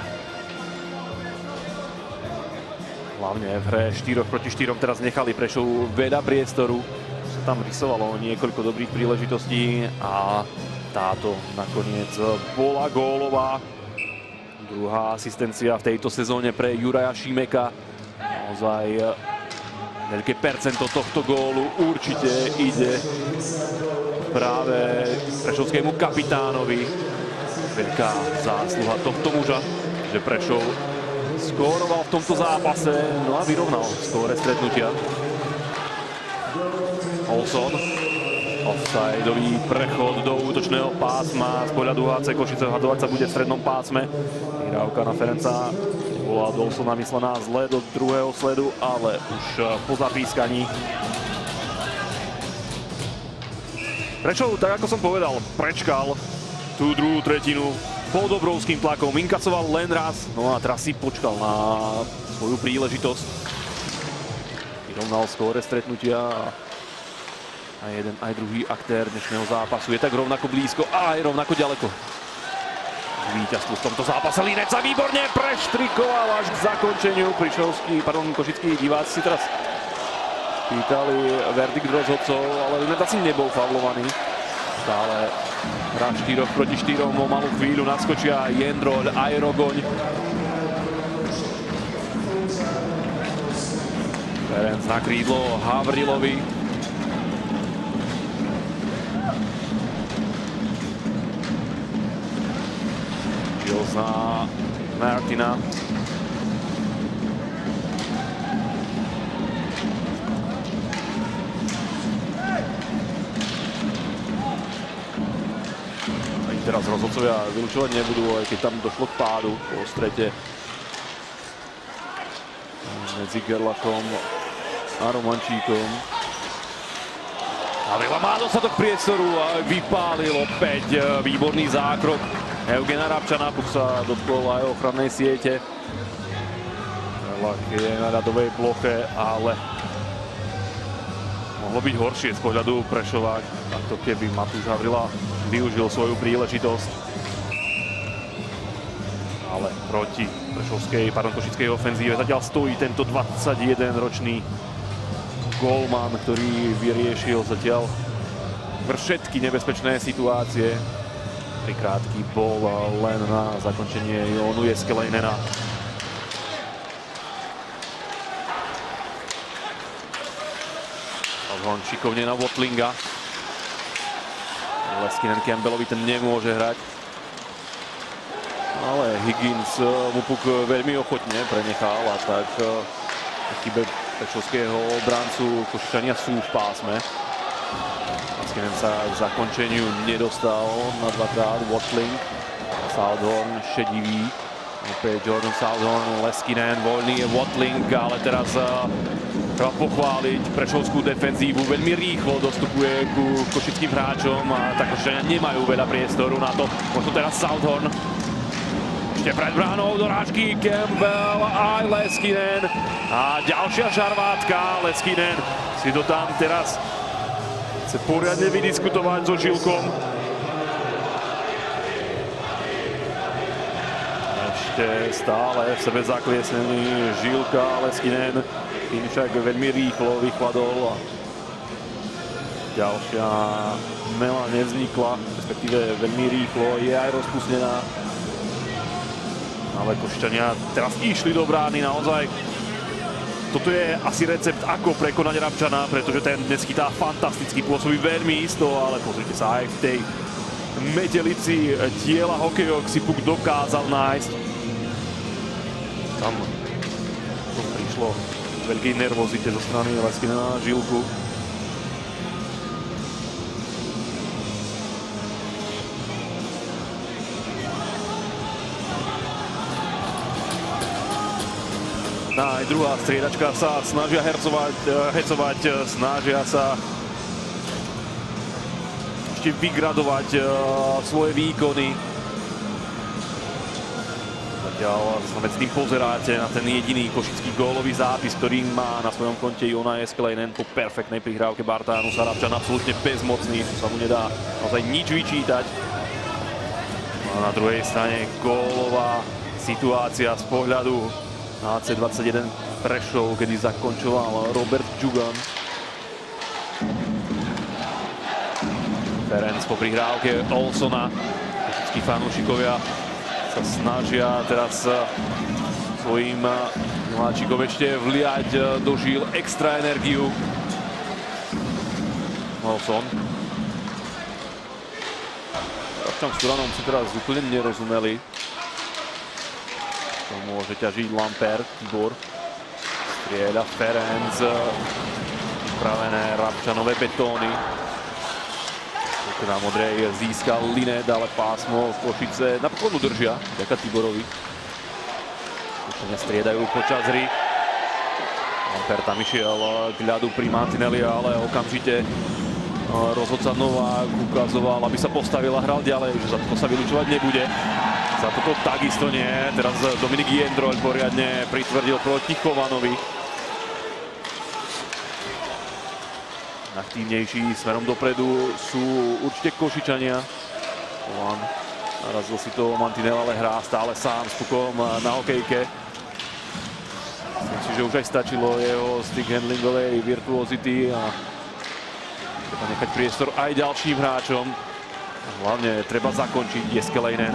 Hlavne v hre štyri proti štyrom teraz nechali Prešov veľa priestoru. Sa tam rysovalo niekoľko dobrých príležitostí a táto nakoniec bola gólová. Druhá asistencia v tejto sezóne pre Juraja Šimeka. Naozaj veľké percento tohto gólu určite ide práve prešovskému kapitánovi. Veľká zásluha tohto muža, že Prešov skóroval v tomto zápase, no a vyrovnal skóre stretnutia. Olson. Offsideový prechod do útočného pásma. Z pohľadu há cé Košice hadovať sa bude v strednom pásme. Prihrávka na Ferenca bola od Olsona myslená zle do druhého sledu, ale už po zapískaní. Prečo, tak ako som povedal, prečkal tú druhú tretinu pod obrovským tlakom. Inkasoval len raz, no a teraz si počkal na svoju príležitosť. Vyrovnal skóre stretnutia. A jeden aj druhý aktér dnešného zápasu je tak rovnako blízko a aj rovnako ďaleko. Víťazstvo v tomto zápase. Linec sa výborne preštrikoval až k zakončeniu. Prišovský, pardon, košickí diváci si teraz pýtali verdikt rozhodcov, ale Linec asi nebol faulovaný. Stále hra štyri proti štyrom, o malú chvíľu naskočia Jendroľ aj Rogoň. Ferenc na krídlo Havrilovi. Na Martina. Ani teraz rozhodcovia vylučovať nebudú, aj keď tam došlo k pádu po strete medzi Gerlachom a Romančíkom. Avrila má dostatok priestoru a vypálil opäť výborný zákrok Eugena Rabčana. Puk sa dotkol aj ochrannej siete. Gerlach je na ľadovej ploche, ale mohlo byť horšie z pohľadu Prešova, takto keby Matúš Havrila využil svoju príležitosť. Ale proti prešovskej, pardon, košickej ofenzíve zatiaľ stojí tento dvadsaťjedenročný gólman, ktorý vyriešil zatiaľ všetky nebezpečné situácie. Krátky bol len na zakončenie Jónu Jeskelejnena. Hon šikovne na Watlinga. Leskinen Campbellovi ten nemôže hrať. Ale Higgins mu puk veľmi ochotne prenechal, a tak chybe prešovského obrancu Košičania sú v pásme. Leskinen sa k zakončeniu nedostal na dvakrát. Watling Southorn šedivý. Opäť Jordan Southorn, Leskinen, voľný je Watling, ale teraz uh, treba pochváliť prešovskú defenzívu. Veľmi rýchlo dostupuje ku košickým hráčom a tak Košičania nemajú veľa priestoru na to. Možno teraz Southorn. Ešte pred bránou do rážky Campbell aj Leskinen. A ďalšia žarvátka. Leskinen si to tam teraz chce poriadne vydiskutovať so Žilkom. Ešte stále v sebe zakliesnený Žilka. Leskinen tým však veľmi rýchlo vychladol. Ďalšia mela nevznikla, respektíve veľmi rýchlo je aj rozpustnená. Ale Košičania teraz išli do brány, naozaj. Toto je asi recept, ako prekonať Rabčana, pretože ten dnes chytá fantasticky, pôsobí veľmi isto, ale pozrite sa, aj v tej metelici tiela hokejok si puk dokázal nájsť. Tam to prišlo veľkej nervozite zo strany Leskinena a Žilku. Aj druhá striedačka sa snažia hercovať, hecovať, snažia sa ešte vygradovať svoje výkony. Zatiaľ sa medzi tým pozeráte na ten jediný košický gólový zápis, ktorý má na svojom konte Jona Jääskeläinen po perfektnej prihrávke Bartánusa. Rabčan absolútne bezmocný, sa mu nedá naozaj nič vyčítať. A na druhej strane gólová situácia z pohľadu á cé dvadsaťjeden Prešov, kedy zakončoval Robert Džugan. Ferenc po prihrávke Olsona. Košickí fanúšikovia sa snažia teraz svojim mladšíkom ešte vliať do žil extra energiu. Olson. Rabčan s Turanom si teraz úplne nerozumeli. To môže ťažiť Lampert, Tibor. Strieľa Ferenc. Upravené Rabčanové betóny. Na modrej získal Linet, ale pásmo Košice napokon udržia, ďaká Tiborovi. Košičania striedajú počas hry. Lampert tam išiel k ľadu pri mantineli, ale okamžite rozhodca Novák ukazoval, aby sa postavil a hral ďalej, že za to sa vylučovať nebude. Za toto takisto nie. Teraz Dominik Jendroľ poriadne pritvrdil proti Chovanovi. Aktívnejší smerom dopredu sú určite Košičania. Chovan narazil si to mantinel, ale hrá stále sám s pukom na hokejke. Myslím si, že už aj stačilo jeho stick handlingovej virtuozity a treba nechať priestor aj ďalším hráčom. Hlavne treba zakončiť Jääskeläinen.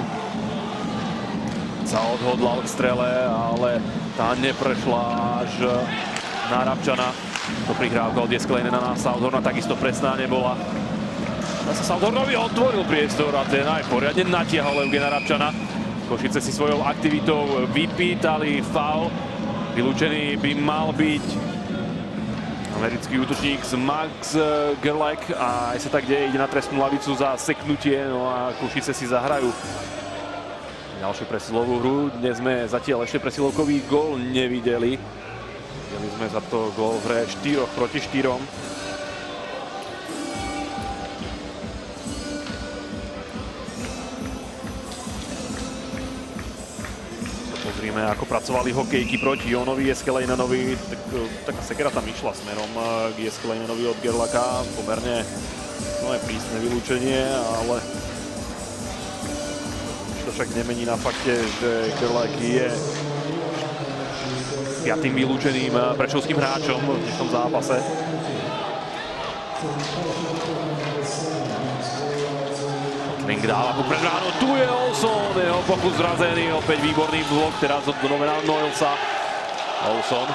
Sa odhodlal k strele, ale tá neprešla až na Rabčana. To prihrávka od Jääskeläinena na Southorna takisto presná nebola. Zase Southornovi otvoril priestor a ten aj poriadne natiahol Eugena Rabčana. Košice si svojou aktivitou vypýtali faul. Vylúčený by mal byť americký útočník z Max Gerlach a aj sa tak deje, ide na trestnú lavicu za seknutie, no a Košice si zahrajú ďalšiu presilovú hru. Dnes sme zatiaľ ešte presilovkový gól nevideli. Videli sme za to gól v hre štyroch proti štyrom. Pozrime, ako pracovali hokejky proti Jonovi Jääskeläinenovi. Tak, taká sekera tam išla smerom k Jääskeläinenovi od Gerlacha. Pomerne no, prísne vylúčenie, ale to však nemení na fakte, že Gerlach je piatým vylúčeným prešovským hráčom v dnešnom zápase. Watling dáva puk pred bránu, tu je Olson, jeho pokus zrazený, opäť výborný blok, teraz od Novena Noilsa. Olson.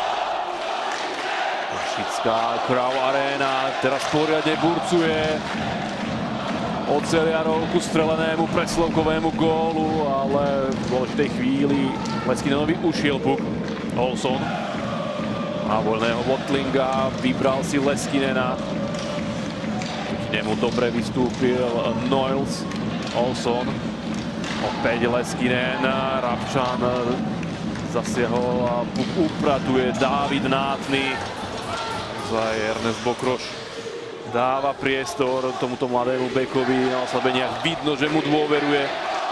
Košická Crow Arena, teraz poriadne burcuje. Oceliarov ku strelenému preslovkovému gólu, ale v dôležitej chvíli Leskinenovi ušiel puk. Olson má voľného Watlinga, vybral si Leskinena. K nemu dobre vystúpil Noils. Olson Opäť Leskinen, Rabčan zasiahol a upratuje Dávid Nátny. Zaj Ernest Bokroš dáva priestor tomuto mladému bekovi. Na oslabeniach vidno, že mu dôveruje.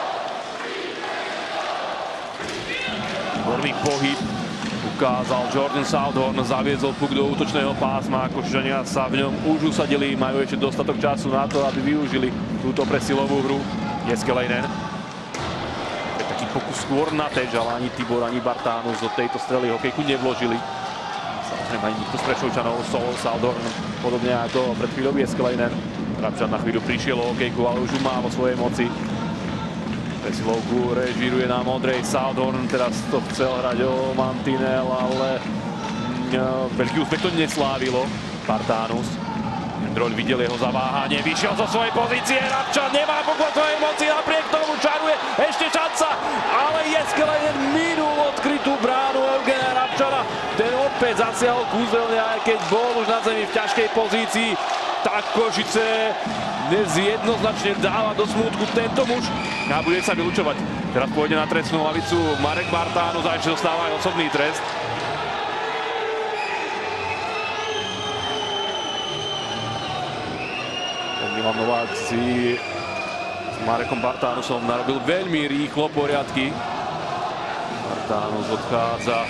Veľmi pohyb ukázal Jordan Southorn, zaviezol puk do útočného pásma. Košičania sa v ňom už usadili, majú ešte dostatok času na to, aby využili túto presilovú hru. Jeskeleinen. Je taký pokus skôr na teč, ale ani Tibor, ani Bartánus do tejto strely hokejku nevložili. Samozrejme ani nikto z Prešovčanov, Sol, Southorn, podobne ako pred chvíľou Jeskeleinen. Rabčan na chvíľu prišiel o hokejku, ale už ju má vo svojej moci. Presilovku režíruje na modrej. Southorn teraz to chcel hrať o mantinel, ale mm, veľký úspech to neslávilo. Bartánus. Droľ videl jeho zaváhanie, vyšiel zo svojej pozície. Rabčan nemá pokoj svojej moci, napriek tomu čaruje. Ešte šanca, ale Jeskeleinen minul odkrytú bránu Eugena Rabčana. Ten opäť zasiahol kúzelne, aj keď bol už na zemi v ťažkej pozícii. Tak Košice dnes jednoznačne dáva do smútku tento muž a bude sa vylučovať. Teraz pôjde na trestnú lavicu Marek Bartánus, a ešte dostáva aj osobný trest. Milan Novák si s Marekom Bartánusom narobil veľmi rýchlo poriadky. Bartánus odchádza.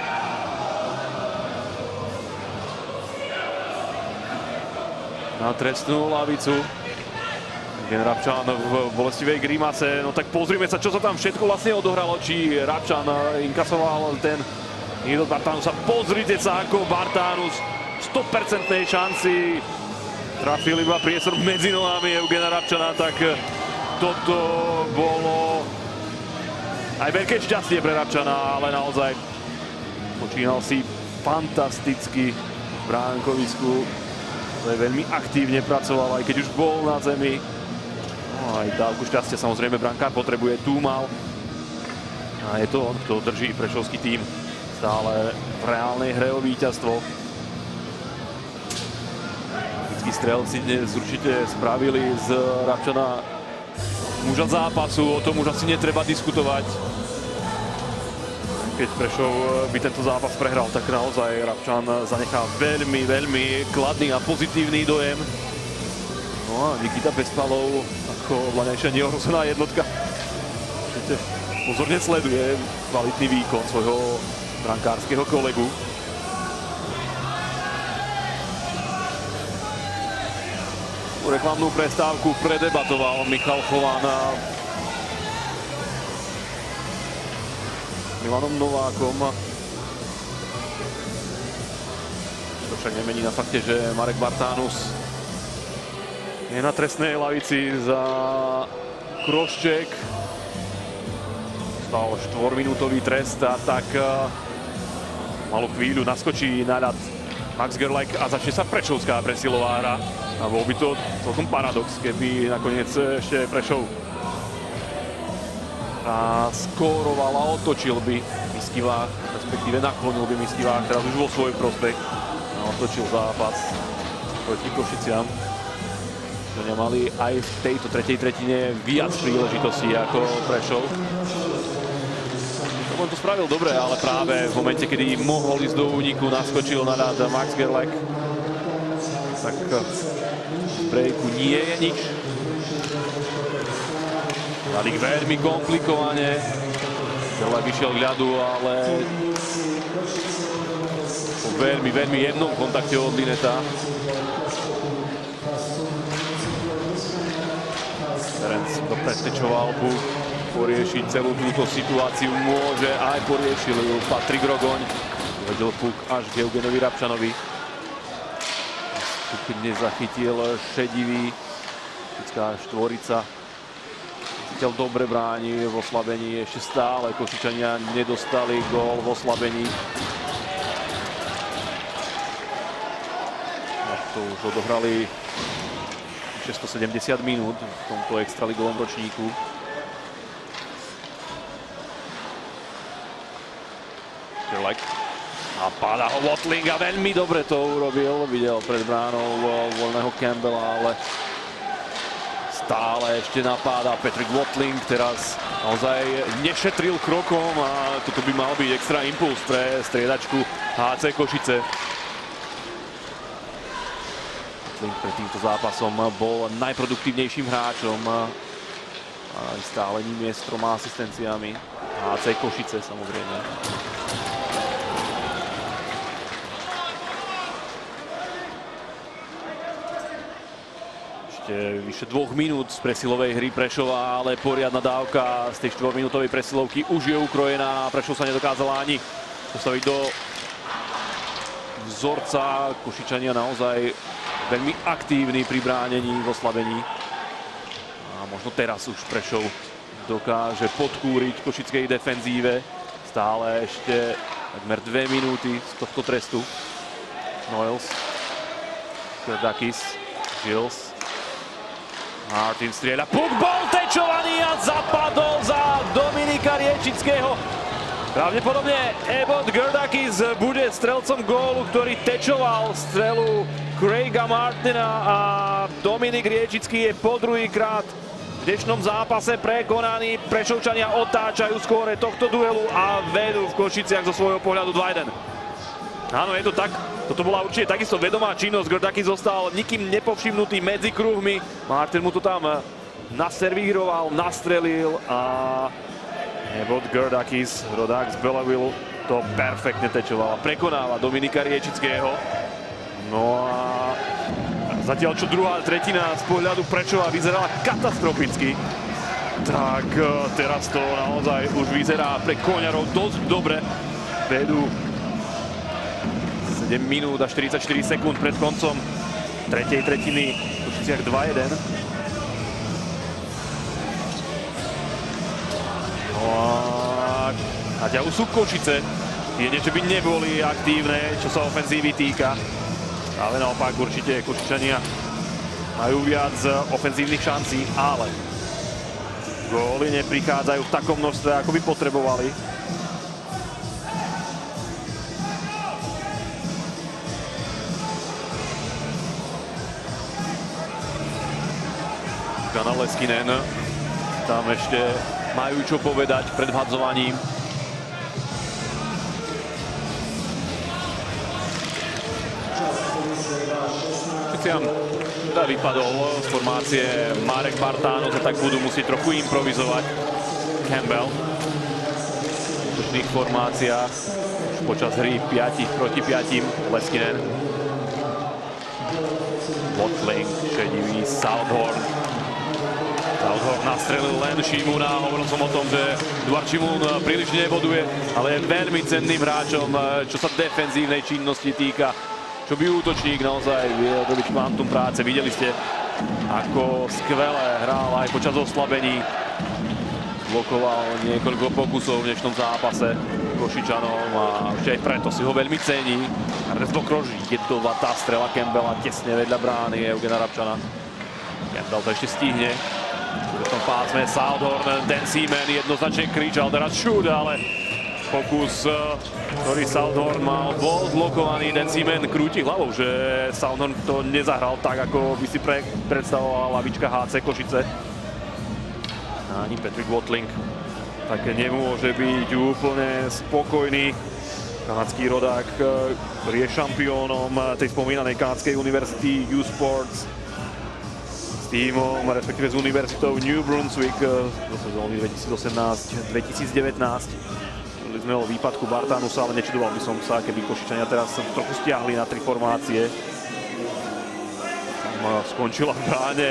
Na trestnú lavicu. Eugen Rabčan v bolestivej grimase. No tak pozrime sa, čo sa tam všetko vlastne odohralo. Či Rabčan inkasoval ten niekto Bartánusa. Pozrite sa, ako Bartánus v sto percent šanci trafil iba priestor medzi nohami Eugena Rabčana. Tak toto bolo aj veľké šťastie pre Rabčana, ale naozaj počínal si fantasticky v bránkovisku. Veľmi aktívne pracoval, aj keď už bol na zemi. No, aj dávku šťastia samozrejme brankár potrebuje, tu mal. A je to on, kto drží prešovský tím stále v reálnej hre o víťazstvo. Vždycky strelci dnes určite spravili z Rabčana muža zápasu, o tom už asi netreba diskutovať. Keď Prešov by tento zápas prehral, tak naozaj Rabčan zanechá veľmi, veľmi kladný a pozitívny dojem. No a Nikita Bezpalov ako vlaňajšia neohrozená jednotka pozorne sleduje kvalitný výkon svojho brankárskeho kolegu. Reklamnú prestávku predebatoval Michal Chován Milanom Novákom. To však nemení na fakte, že Marek Bartánus je na trestnej lavici za Krošček. Stal štvorminútový trest a tak malú chvíľu naskočí na ľad Max Gerlach a začne sa prešovská presilová hra. A bol by to celkom paradox, keby nakoniec ešte Prešov a skóroval a otočil by Miskivák, respektíve naklonil by Miskivák, teraz už vo svoj prospech a otočil zápas proti Košiciam. Že nemali aj v tejto tretej tretine viac príležitostí ako Prešov. On to spravil dobre, ale práve v momente, kedy mohol ísť do úniku, naskočil na ľad Max Gerlach. Tak v breaku nie je nič. Dali veľmi komplikovane. Gerlach vyšiel k ľadu, ale po veľmi, veľmi jemnom kontakte od Lineta. Ferenc dopretečoval puk, poriešiť celú túto situáciu môže, aj poriešil ju Patrik Rogoň. Vedel puk až k Eugenovi Rabčanovi. Puk nezachytil šedivý. Typická štvorica. Cítil dobre bráni v oslabení. Ešte stále Košičania nedostali gól v oslabení. A to už odohrali šesťstosedemdesiat minút v tomto extraligovom ročníku. Gerlach. A páda ho Watling a veľmi dobre to urobil. Videl pred bránou voľného Campbella, ale stále ešte napáda Patrick Watling. Teraz naozaj nešetril krokom a toto by mal byť extra impuls pre striedačku há cé Košice. Pred týmto zápasom bol najproduktívnejším hráčom a stále ním je s troma asistenciami. há cé Košice samozrejme. Ešte vyše dvoch minút z presilovej hry Prešova, ale poriadna dávka z tej štvorminútovej presilovky už je ukrojená. Prešov sa nedokázala ani postaviť do vzorca. Košičania naozaj veľmi aktívny pri bránení v oslabení. A možno teraz už Prešov dokáže podkúriť košickej defenzíve. Stále ešte takmer dve minúty z tohto trestu. Noels, Krdakis, Gilles. Martin strieľa. Puk bol tečovaný a zapadol za Dominika Riečického. Pravdepodobne Ebot Krdakis bude strelcom gólu, ktorý tečoval strelu Craiga Martina, a Dominik Riečický je po druhýkrát v dnešnom zápase prekonaný. Prešovčania otáčajú skóre tohto duelu a vedú v Košiciach zo svojho pohľadu dva jeden. Áno, je to tak. Toto bola určite takisto vedomá činnosť. Krdakis zostal nikým nepovšimnutý medzi kruhmi. Martin mu to tam naservíroval, nastrelil a Ebot Krdakis, rodák z Belleville, to perfektne tečoval a prekonáva Dominika Riečického. No a zatiaľ čo druhá tretina z pohľadu Prešova vyzerala katastroficky, tak teraz to naozaj už vyzerá pre Koňarov dosť dobre. Vedú sedem minút a štyridsaťštyri sekúnd pred koncom tretej tretiny v Košiciach dva jeden. No a zatiaľ sú Košice. Jedine, že by neboli aktívne, čo sa ofenzívy týka. Ale naopak určite Košičania majú viac ofenzívnych šancí, ale góly neprichádzajú v takom množstve, ako by potrebovali. Jana Leskinen, tam ešte majú čo povedať pred vhadzovaním. Šiciam teda vypadol z formácie Marek Bartáno, že tak budú musieť trochu improvizovať. Campbell v útočných formáciách už počas hry päť proti päť. Leskinen, Watling, šedivý, Southorn. Southorn nastrelil len Šimúna. Hovoril som o tom, že Eduard Šimún príliš neboduje, ale je veľmi cenným hráčom, čo sa defenzívnej činnosti týka. Čo by útočník naozaj vie robiť kvantum práce. Videli ste, ako skvelé hral aj počas oslabení. Blokoval niekoľko pokusov v dnešnom zápase Košičanom a ešte aj preto si ho veľmi cení. Rezbokrož, jedovatá strela Campbella tesne vedľa brány Eugena Rabčana. Campbell to ešte stihne. V tom pásme Southorn, Dan Seaman jednoznačne kričal teraz šut, ale pokus, ktorý Southorn mal, bol zblokovaný. Dan Seaman krúti hlavou, že Southorn to nezahral tak, ako by si pre, predstavovala lavička há cé Košice. Ani Patrick Watling tak nemôže byť úplne spokojný. Kanadský rodák, ktorý je šampiónom tej spomínanej kanadskej univerzity U Sports s tímom, respektíve s univerzitou New Brunswick do sezóny dvetisícosemnásť dvetisícdevätnásť. Boli sme o výpadku Bartánusa, ale nečudoval by som sa, keby Košičania teraz trochu stiahli na tri formácie. Tam skončila v bráne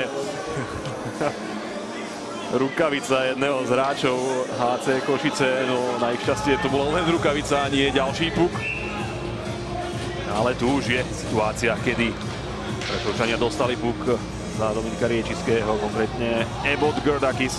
rukavica jedného z hráčov há cé Košice, no na ich šťastie to bola len rukavica, nie ďalší puk. Ale tu už je situácia, kedy Prešovčania dostali puk za Dominika Riečického, konkrétne Ebot Krdakis.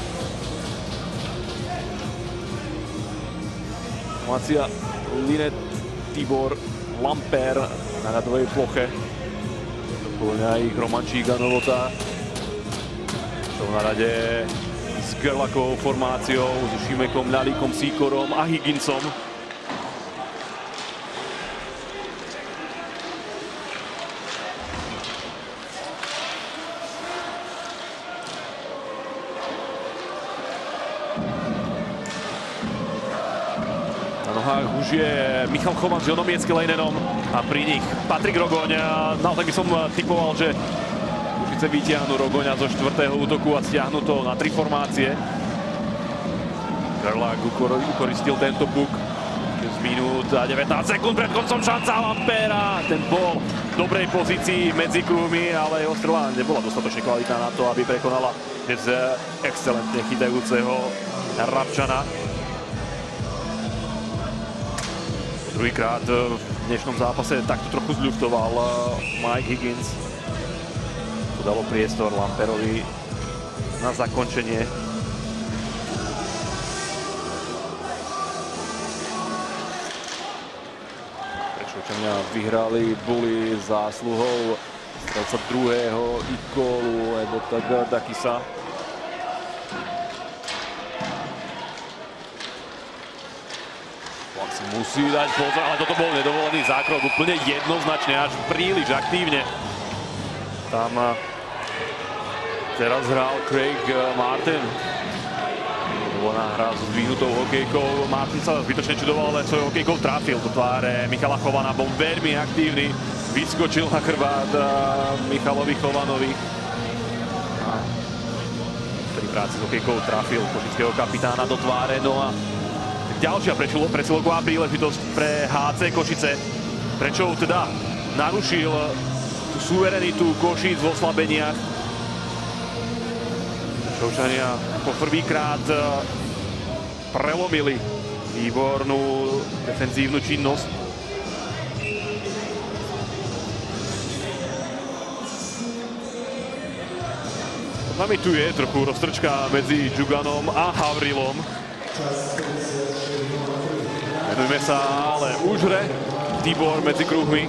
Formácia Linet, Tibor, Lamper na ľadovej ploche. Doplňa ich Romančík a Novota. Na rade s Gerlakovou formáciou, s Šimekom, Ľalíkom, Sýkorom a Higginsom. nohách už je Michal Chovan s Jonom Jeckelejnenom a pri nich Patrik Rogoň. Naozaj by som typoval, že Košice vytiahnu Rogoňa zo štvrtého útoku a stiahnu to na tri formácie. Gerlach ukoristil tento puk. šesť minút a devätnásť sekúnd pred koncom šanca Lampera. Ten bol v dobrej pozícii medzi kruhmi, ale jeho strela nebola dostatočne kvalitná na to, aby prekonala dnes excelentne chytajúceho Rabčana. Druhýkrát v dnešnom zápase takto trochu zľuftoval Mike Higgins. To dalo priestor Lamperovi na zakončenie. Prešovčania vyhrali, boli zásluhou strelca druhého Ikolu Ebota Gardakisa. Musí dať pozor, ale toto bol nedovolený zákrok úplne jednoznačne, až príliš aktívne. Tam teraz hral Craig Martin. Dovolená hra s zdvihnutou hokejkou. Martin sa zbytočne čudoval, ale svojou hokejkou trafil do tváre Michala Chovana. Bol veľmi aktívny, vyskočil na chrbát Michalovi Chovanovi. A pri práci s hokejkou trafil košického kapitána do tváre. No a ďalšia presilovková príležitosť pre há cé Košice. Prečo teda narušil tú suverenitu Košíc v oslabeniach. Prešovčania po prvýkrát prelomili výbornú defenzívnu činnosť. Nami tu je trochu roztrčka medzi Džuganom a Havrilom. Venujme sa ale už hre. Tibor medzi kruhmi.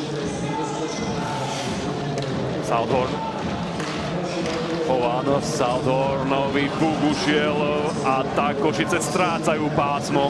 Southorn. Chovan Southornovi puk ušiel a tak Košice strácajú pásmo.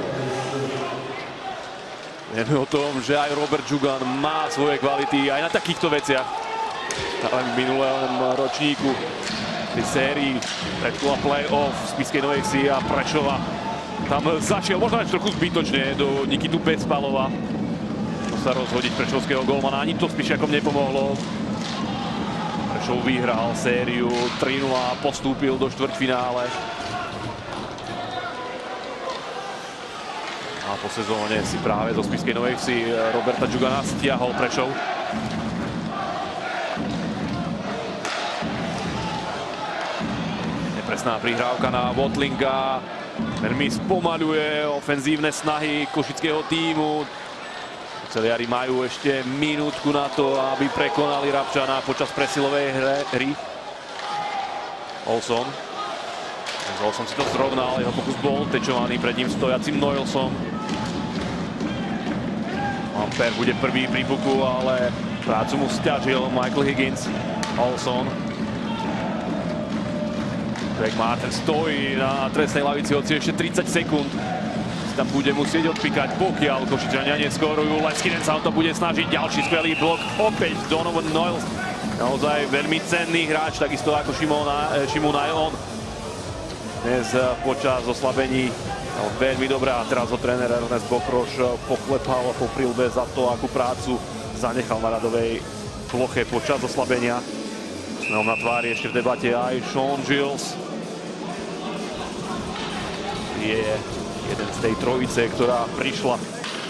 Vieme o tom, že aj Robert Džugan má svoje kvality aj na takýchto veciach. Ale v minulém ročníku pri sérii predkola play-off z Spišskej Novej Vsi a Prešova tam zašiel možno aj trochu zbytočne do Nikitu Becpalova. Sa rozhodiť prešovského golmana, ani to Spišiakom nepomohlo. Prešov vyhral sériu tri nula a postúpil do štvrťfinále. A po sezóne si práve zo Spišskej Novej Vsi Roberta Džugana stiahol Prešov. Nepresná prihrávka na Watlinga. Veľmi spomaľuje ofenzívne snahy košického tímu. Celiari majú ešte minútku na to, aby prekonali Rabčana počas presilovej hry. Olson. Olson si to zrovnal, jeho pokus bol tečovaný pred ním stojacím Noilsom. Lamper bude prvý pri puku, ale prácu mu sťažil Michael Higgins. Olson. Craig Martin stojí na trestnej lavici, hoci ešte tridsať sekúnd. Tam bude musieť odpíkať, pokiaľ Košičania neskorujú. Leskinen sa o to bude snažiť. Ďalší skvelý blok. Opäť Donovan Noils. Naozaj veľmi cenný hráč, takisto ako Šimon aj on. Dnes počas oslabení veľmi dobrá. Teraz ho tréner Ernest Bokroš poklepal po prilbe za to, akú prácu zanechal na radovej ploche počas oslabenia. Smel na tvári ešte v debate aj Sean Gilles. Je jeden z tej trojice, ktorá prišla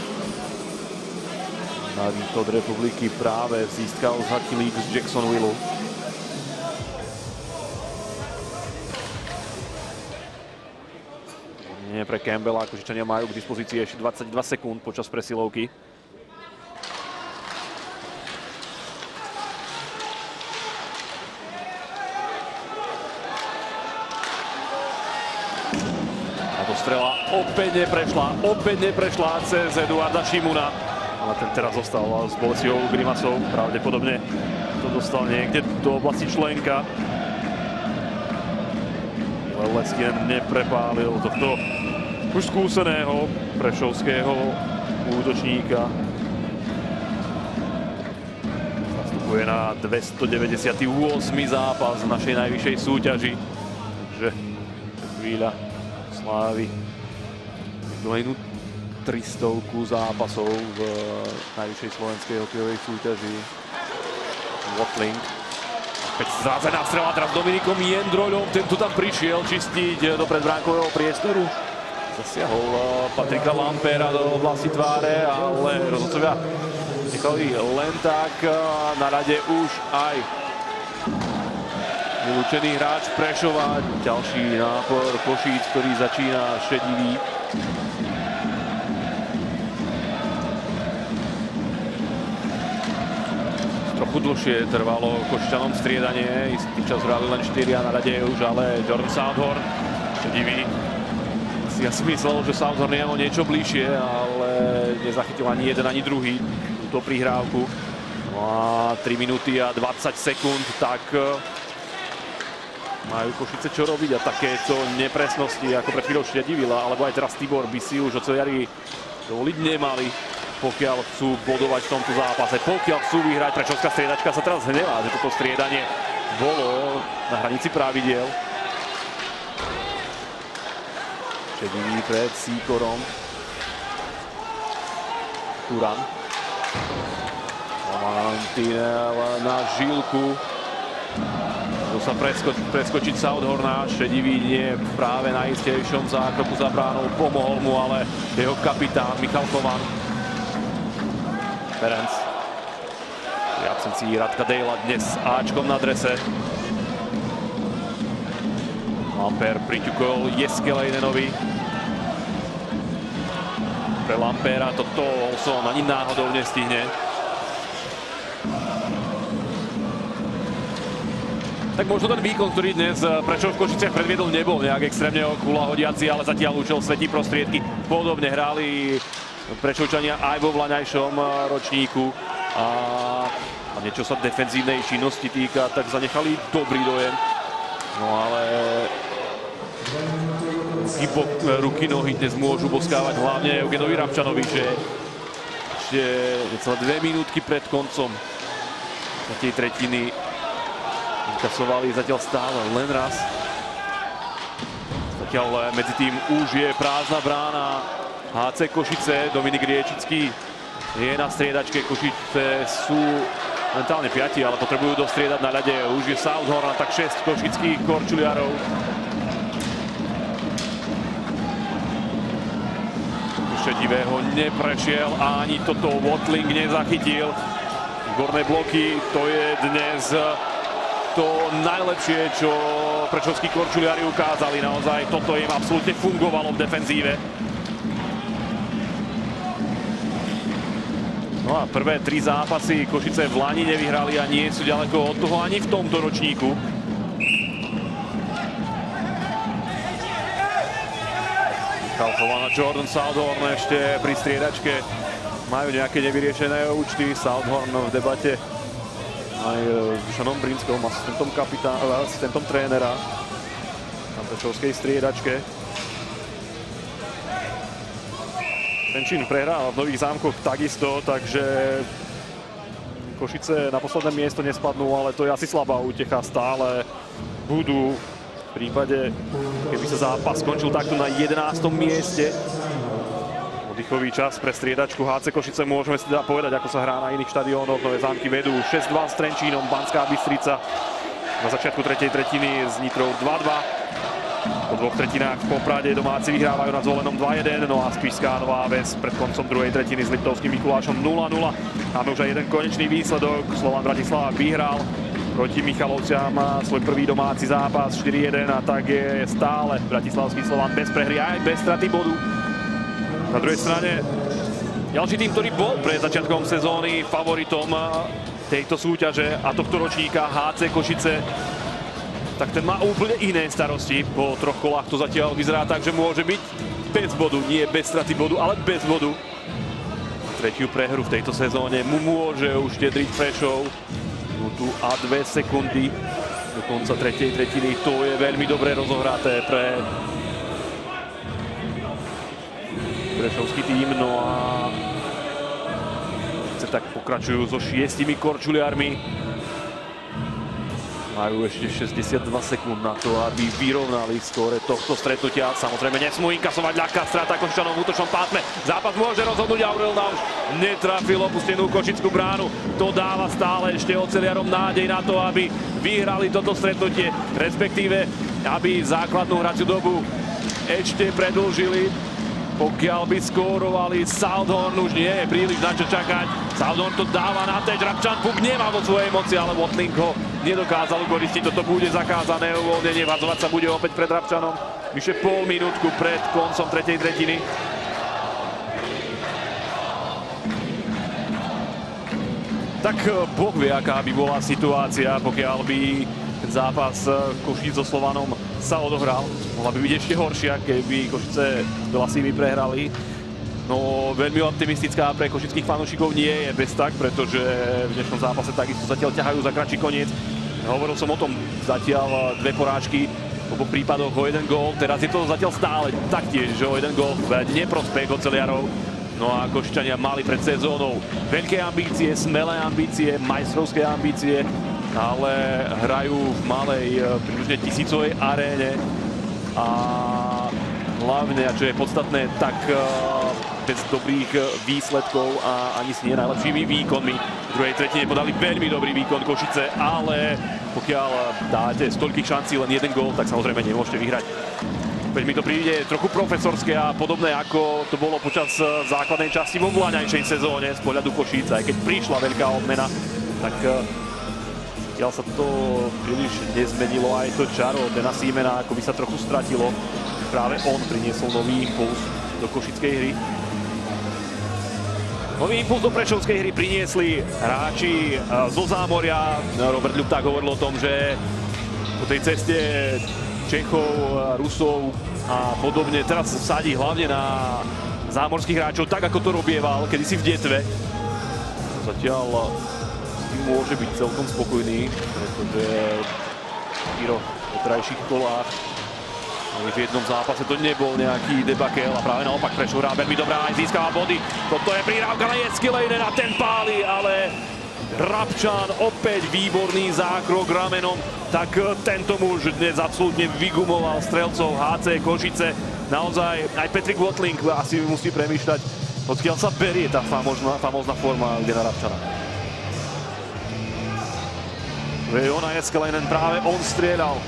na východ republiky práve získal z Hockey League z Jacksonville. Nie pre Campbella, Košičania majú k dispozícii ešte dvadsaťdva sekúnd počas presilovky. Strela opäť neprešla, opäť neprešla cez Eduarda Šimuna. Ale ten teraz zostal s bolestivou grimasou. Pravdepodobne to dostal niekde do oblasti členka. Ale Leskinen neprepálil tohto už skúseného prešovského útočníka. Nastupuje na dvestodeväťdesiaty ôsmy zápas v našej najvyššej súťaži. Takže chvíľa slávy. Jubilejnú tristovku zápasov v najvyššej slovenskej hokejovej súťaži. Watling. Opäť zrázená strela teraz Dominikom Jendroľom. Tento tam prišiel čistiť do predbránkového priestoru. Zasiahol Patrika Lampera do oblasti tváre, ale rozhodcovia nechali len tak. Na rade už aj vylúčený hráč Prešova. Ďalší nápor Košíc, ktorý začína šedivý. Trochu dlhšie trvalo Košičanom striedanie. Istý čas hrali len štyri a na rade je už ale Jordan Southorn. Šedivý. Ja si myslel, že Southorn je o niečo bližšie, ale nezachytil ani jeden, ani druhý túto prihrávku. No a tri minúty a dvadsať sekúnd, tak majú Košice čo robiť a takéto nepresnosti, ako pred chvíľou Šedivila, alebo aj teraz Tibor by si už oceliari dovoliť nemali, pokiaľ chcú bodovať v tomto zápase, pokiaľ chcú vyhrať. Prešovská striedačka sa teraz hnevá, že toto striedanie bolo na hranici pravidiel. Šedivý pred Sýkorom. Turan. Mantinel na Žilku. Môžu sa presko preskočiť Southorna. Šedivý nie práve na istejšom zákroku za bránou. Pomohol mu ale jeho kapitán Michal Kovan. Ferenc. Pri absencii Radka Dejla dnes áčkom na drese. Lamper priťukol Jeskelejnenovi. Pre Lampera toto Olson ani náhodou nestihne. Tak možno ten výkon, ktorý dnes Prešov v Košiciach predviedol, nebol nejak extrémne okúľahodiaci, ale zatiaľ účel svetí prostriedky. Podobne hrali Prešovčania aj vo vlaňajšom ročníku. A, a niečo sa defenzívnej činnosti týka, tak zanechali dobrý dojem. No ale hybok ruky, nohy dnes môžu boskávať hlavne Eugenovi Rabčanovi, že ešte necelé dve minútky pred koncom tretej tretiny inkasovali zatiaľ stále len raz. Zatiaľ medzi tým už je prázdna brána há cé Košice. Dominik Riečický je na striedačke. Košice sú mentálne piati, ale potrebujú dostriedať na ľade. Už je Southorn, tak šesť košických korčuliarov. Šedivého neprešiel a ani toto Watling nezachytil. Výborné bloky, to je dnes to najlepšie, čo prešovskí korčuliari ukázali. Naozaj toto im absolútne fungovalo v defenzíve. No a prvé tri zápasy Košice v lani nevyhrali a nie sú ďaleko od toho ani v tomto ročníku. Michal Kovan a Jordan Southorn ešte pri striedačke majú nejaké nevyriešené účty. Southorn v debate aj s Dušanom Brinskom, asistentom, asistentom trénera na prešovskej striedačke. Trenčín prehral v Nových Zámkoch takisto, takže Košice na posledné miesto nespadnú, ale to je asi slabá útecha. Stále budú v prípade, keby sa zápas skončil takto na jedenástom mieste. Oddychový čas pre striedačku há cé Košice. Môžeme si teda povedať, ako sa hrá na iných štadiónoch. Nové Zámky vedú šesť dva s Trenčínom, Banská Bystrica na začiatku tretej tretiny s Nitrou dva dva. Po dvoch tretinách v Poprade domáci vyhrávajú nad Zvolenom dva jeden, no a Spišská Nová Ves pred koncom druhej tretiny s Liptovským Mikulášom nula nula. Máme už aj jeden konečný výsledok. Slovan Bratislava vyhral proti Michalovciam svoj prvý domáci zápas štyri jeden a tak je stále bratislavský Slovan bez prehry aj bez straty bodu. Na druhej strane ďalší tým, ktorý bol pred začiatkom sezóny favoritom tejto súťaže a tohto ročníka há cé Košice, tak ten má úplne iné starosti. Po troch kolách to zatiaľ vyzerá tak, že môže byť bez bodu, nie bez straty bodu, ale bez bodu. Tretiu prehru v tejto sezóne mu môže uštedriť Prešov. Minútu a dve sekundy do konca tretej tretiny. To je veľmi dobre rozohraté pre prešovský tým. No a tak pokračujú so šiestimi korčuliarmi. Majú ešte šesťdesiatdva sekúnd na to, aby vyrovnali skóre tohto stretnutia. Samozrejme nesmú inkasovať ľahká strata Košičanom v útočnom pásme. Zápas môže rozhodnúť, Aurel Nauš netrafil opustenú košickú bránu. To dáva stále ešte oceliarom nádej na to, aby vyhrali toto stretnutie, respektíve aby základnú hraciu dobu ešte predĺžili. Pokiaľ by skórovali, Southorn už nie je príliš na čo čakať. Southorn to dáva na teč, Rabčan puk nemá vo svojej moci, ale Watling ho nedokázal ukoristiť. Toto bude zakázané uvoľnenie, vadzovať sa bude opäť pred Rabčanom. Vyše pol minútku pred koncom tretej tretiny. Tak Boh vie, aká by bola situácia, pokiaľ by ten zápas Košíc so Slovanom sa odohral. Mohla by byť ešte horšia, keby Košice s Belasými prehrali. No veľmi optimistická pre košických fanúšikov nie je bez tak, pretože v dnešnom zápase takisto zatiaľ ťahajú za kratší koniec. Hovoril som o tom, zatiaľ dve porážky, v oboch prípadoch o jeden gól. Teraz je to zatiaľ stále taktiež o jeden gól v neprospech oceliarov. No a Košičania mali pred sezónou veľké ambície, smelé ambície, majstrovské ambície, ale hrajú v malej, približne tisícovej aréne a hlavne, a čo je podstatné, tak bez dobrých výsledkov a ani s nie najlepšími výkonmi. V druhej tretine podali veľmi dobrý výkon Košice, ale pokiaľ dáte z toľkých šancí len jeden gól, tak samozrejme nemôžete vyhrať. Veď mi to príde trochu profesorské a podobné, ako to bolo počas základnej časti vo vlaňajšej sezóne z pohľadu Košíc. Aj keď prišla veľká odmena, tak zatiaľ sa to príliš nezmenilo. Aj to čaro Dana Siemena ako by sa trochu stratilo. Práve on priniesol nový impuls do košickej hry. Nový impuls do prešovskej hry priniesli hráči zo Zámoria. Robert Ľupták hovoril o tom, že po tej ceste Čechov, Rusov a podobne teraz sadí hlavne na zámorských hráčov, tak ako to robieval kedysi v Detve. Zatiaľ s tým môže byť celkom spokojný, pretože v štyroch doterajších kolách v jednom zápase to nebol nejaký debakel a práve naopak Prešov hrá veľmi dobrá, aj získava body. Toto je prihrávka na Jeskilejnen a ten páli, ale Rabčan opäť výborný zákrok ramenom, tak tento muž dnes absolútne vygumoval strelcov há cé Košice. Naozaj aj Patrick Watling asi musí premýšľať, odkiaľ sa berie tá famózna, famózna forma Dana Rabčana. Jona Jeskilejnen, práve on strieľal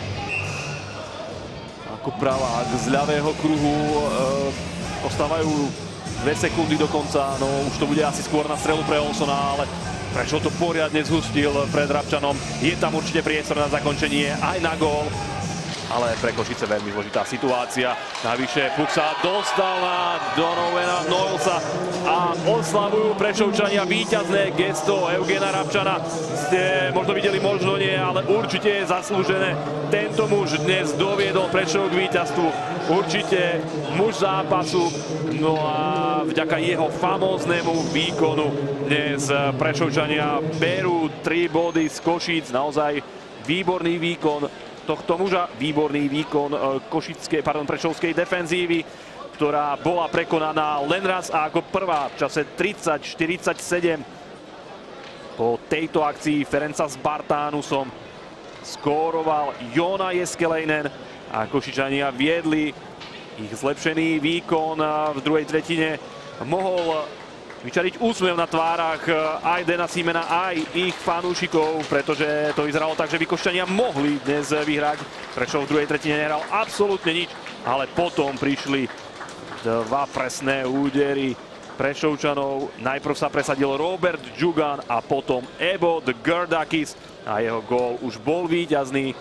ako pravák z ľavého kruhu. E, ostávajú dve sekundy do konca, no už to bude asi skôr na strelu pre Olsona, ale Prešov to poriadne zhustil pred Rabčanom. Je tam určite priestor na zakončenie aj na gól, ale pre Košice veľmi zložitá situácia. Navyše puk sa dostal na Donovana Noelsa a oslavujú Prešovčania víťazné gesto Eugena Rabčana. Ste možno videli, možno nie, ale určite je zaslúžené. Tento muž dnes doviedol Prešov k víťazstvu. Určite muž zápasu. No a vďaka jeho famóznemu výkonu dnes Prešovčania berú tri body z Košíc. Naozaj výborný výkon tohto muža, výborný výkon košickej, pardon, prešovskej defenzívy, ktorá bola prekonaná len raz a ako prvá v čase tridsať štyridsaťsedem. Po tejto akcii Ferenca s Bartánusom skóroval Jona Jeskilejnen a Košičania viedli. Ich zlepšený výkon v druhej tretine mohol vyčariť úsmev na tvárach aj Dana Siemena, aj ich fanúšikov, pretože to vyzeralo tak, že by Košičania mohli dnes vyhrať. Prečo v druhej tretine nehral absolútne nič, ale potom prišli dva presné údery Prešovčanov. Najprv sa presadil Robert Džugan a potom Ebod Gerdakis a jeho gól už bol víťazný.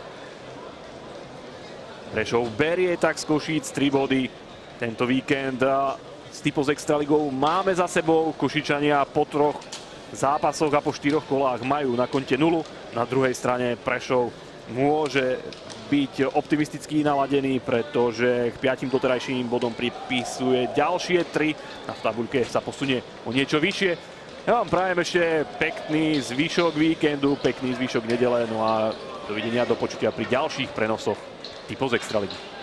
Prešov berie tak z Košíc tri body. Tento víkend s typou z Extraligou máme za sebou. Košičania po troch zápasoch a po štyroch kolách majú na konte nulu. Na druhej strane Prešov môže byť optimisticky naladený, pretože k piatim doterajším bodom pripisuje ďalšie tri. A v tabuľke sa posunie o niečo vyššie. Ja vám prajem ešte pekný zvyšok víkendu, pekný zvyšok nedele. No a dovidenia, do počutia pri ďalších prenosoch typov z Extraligy.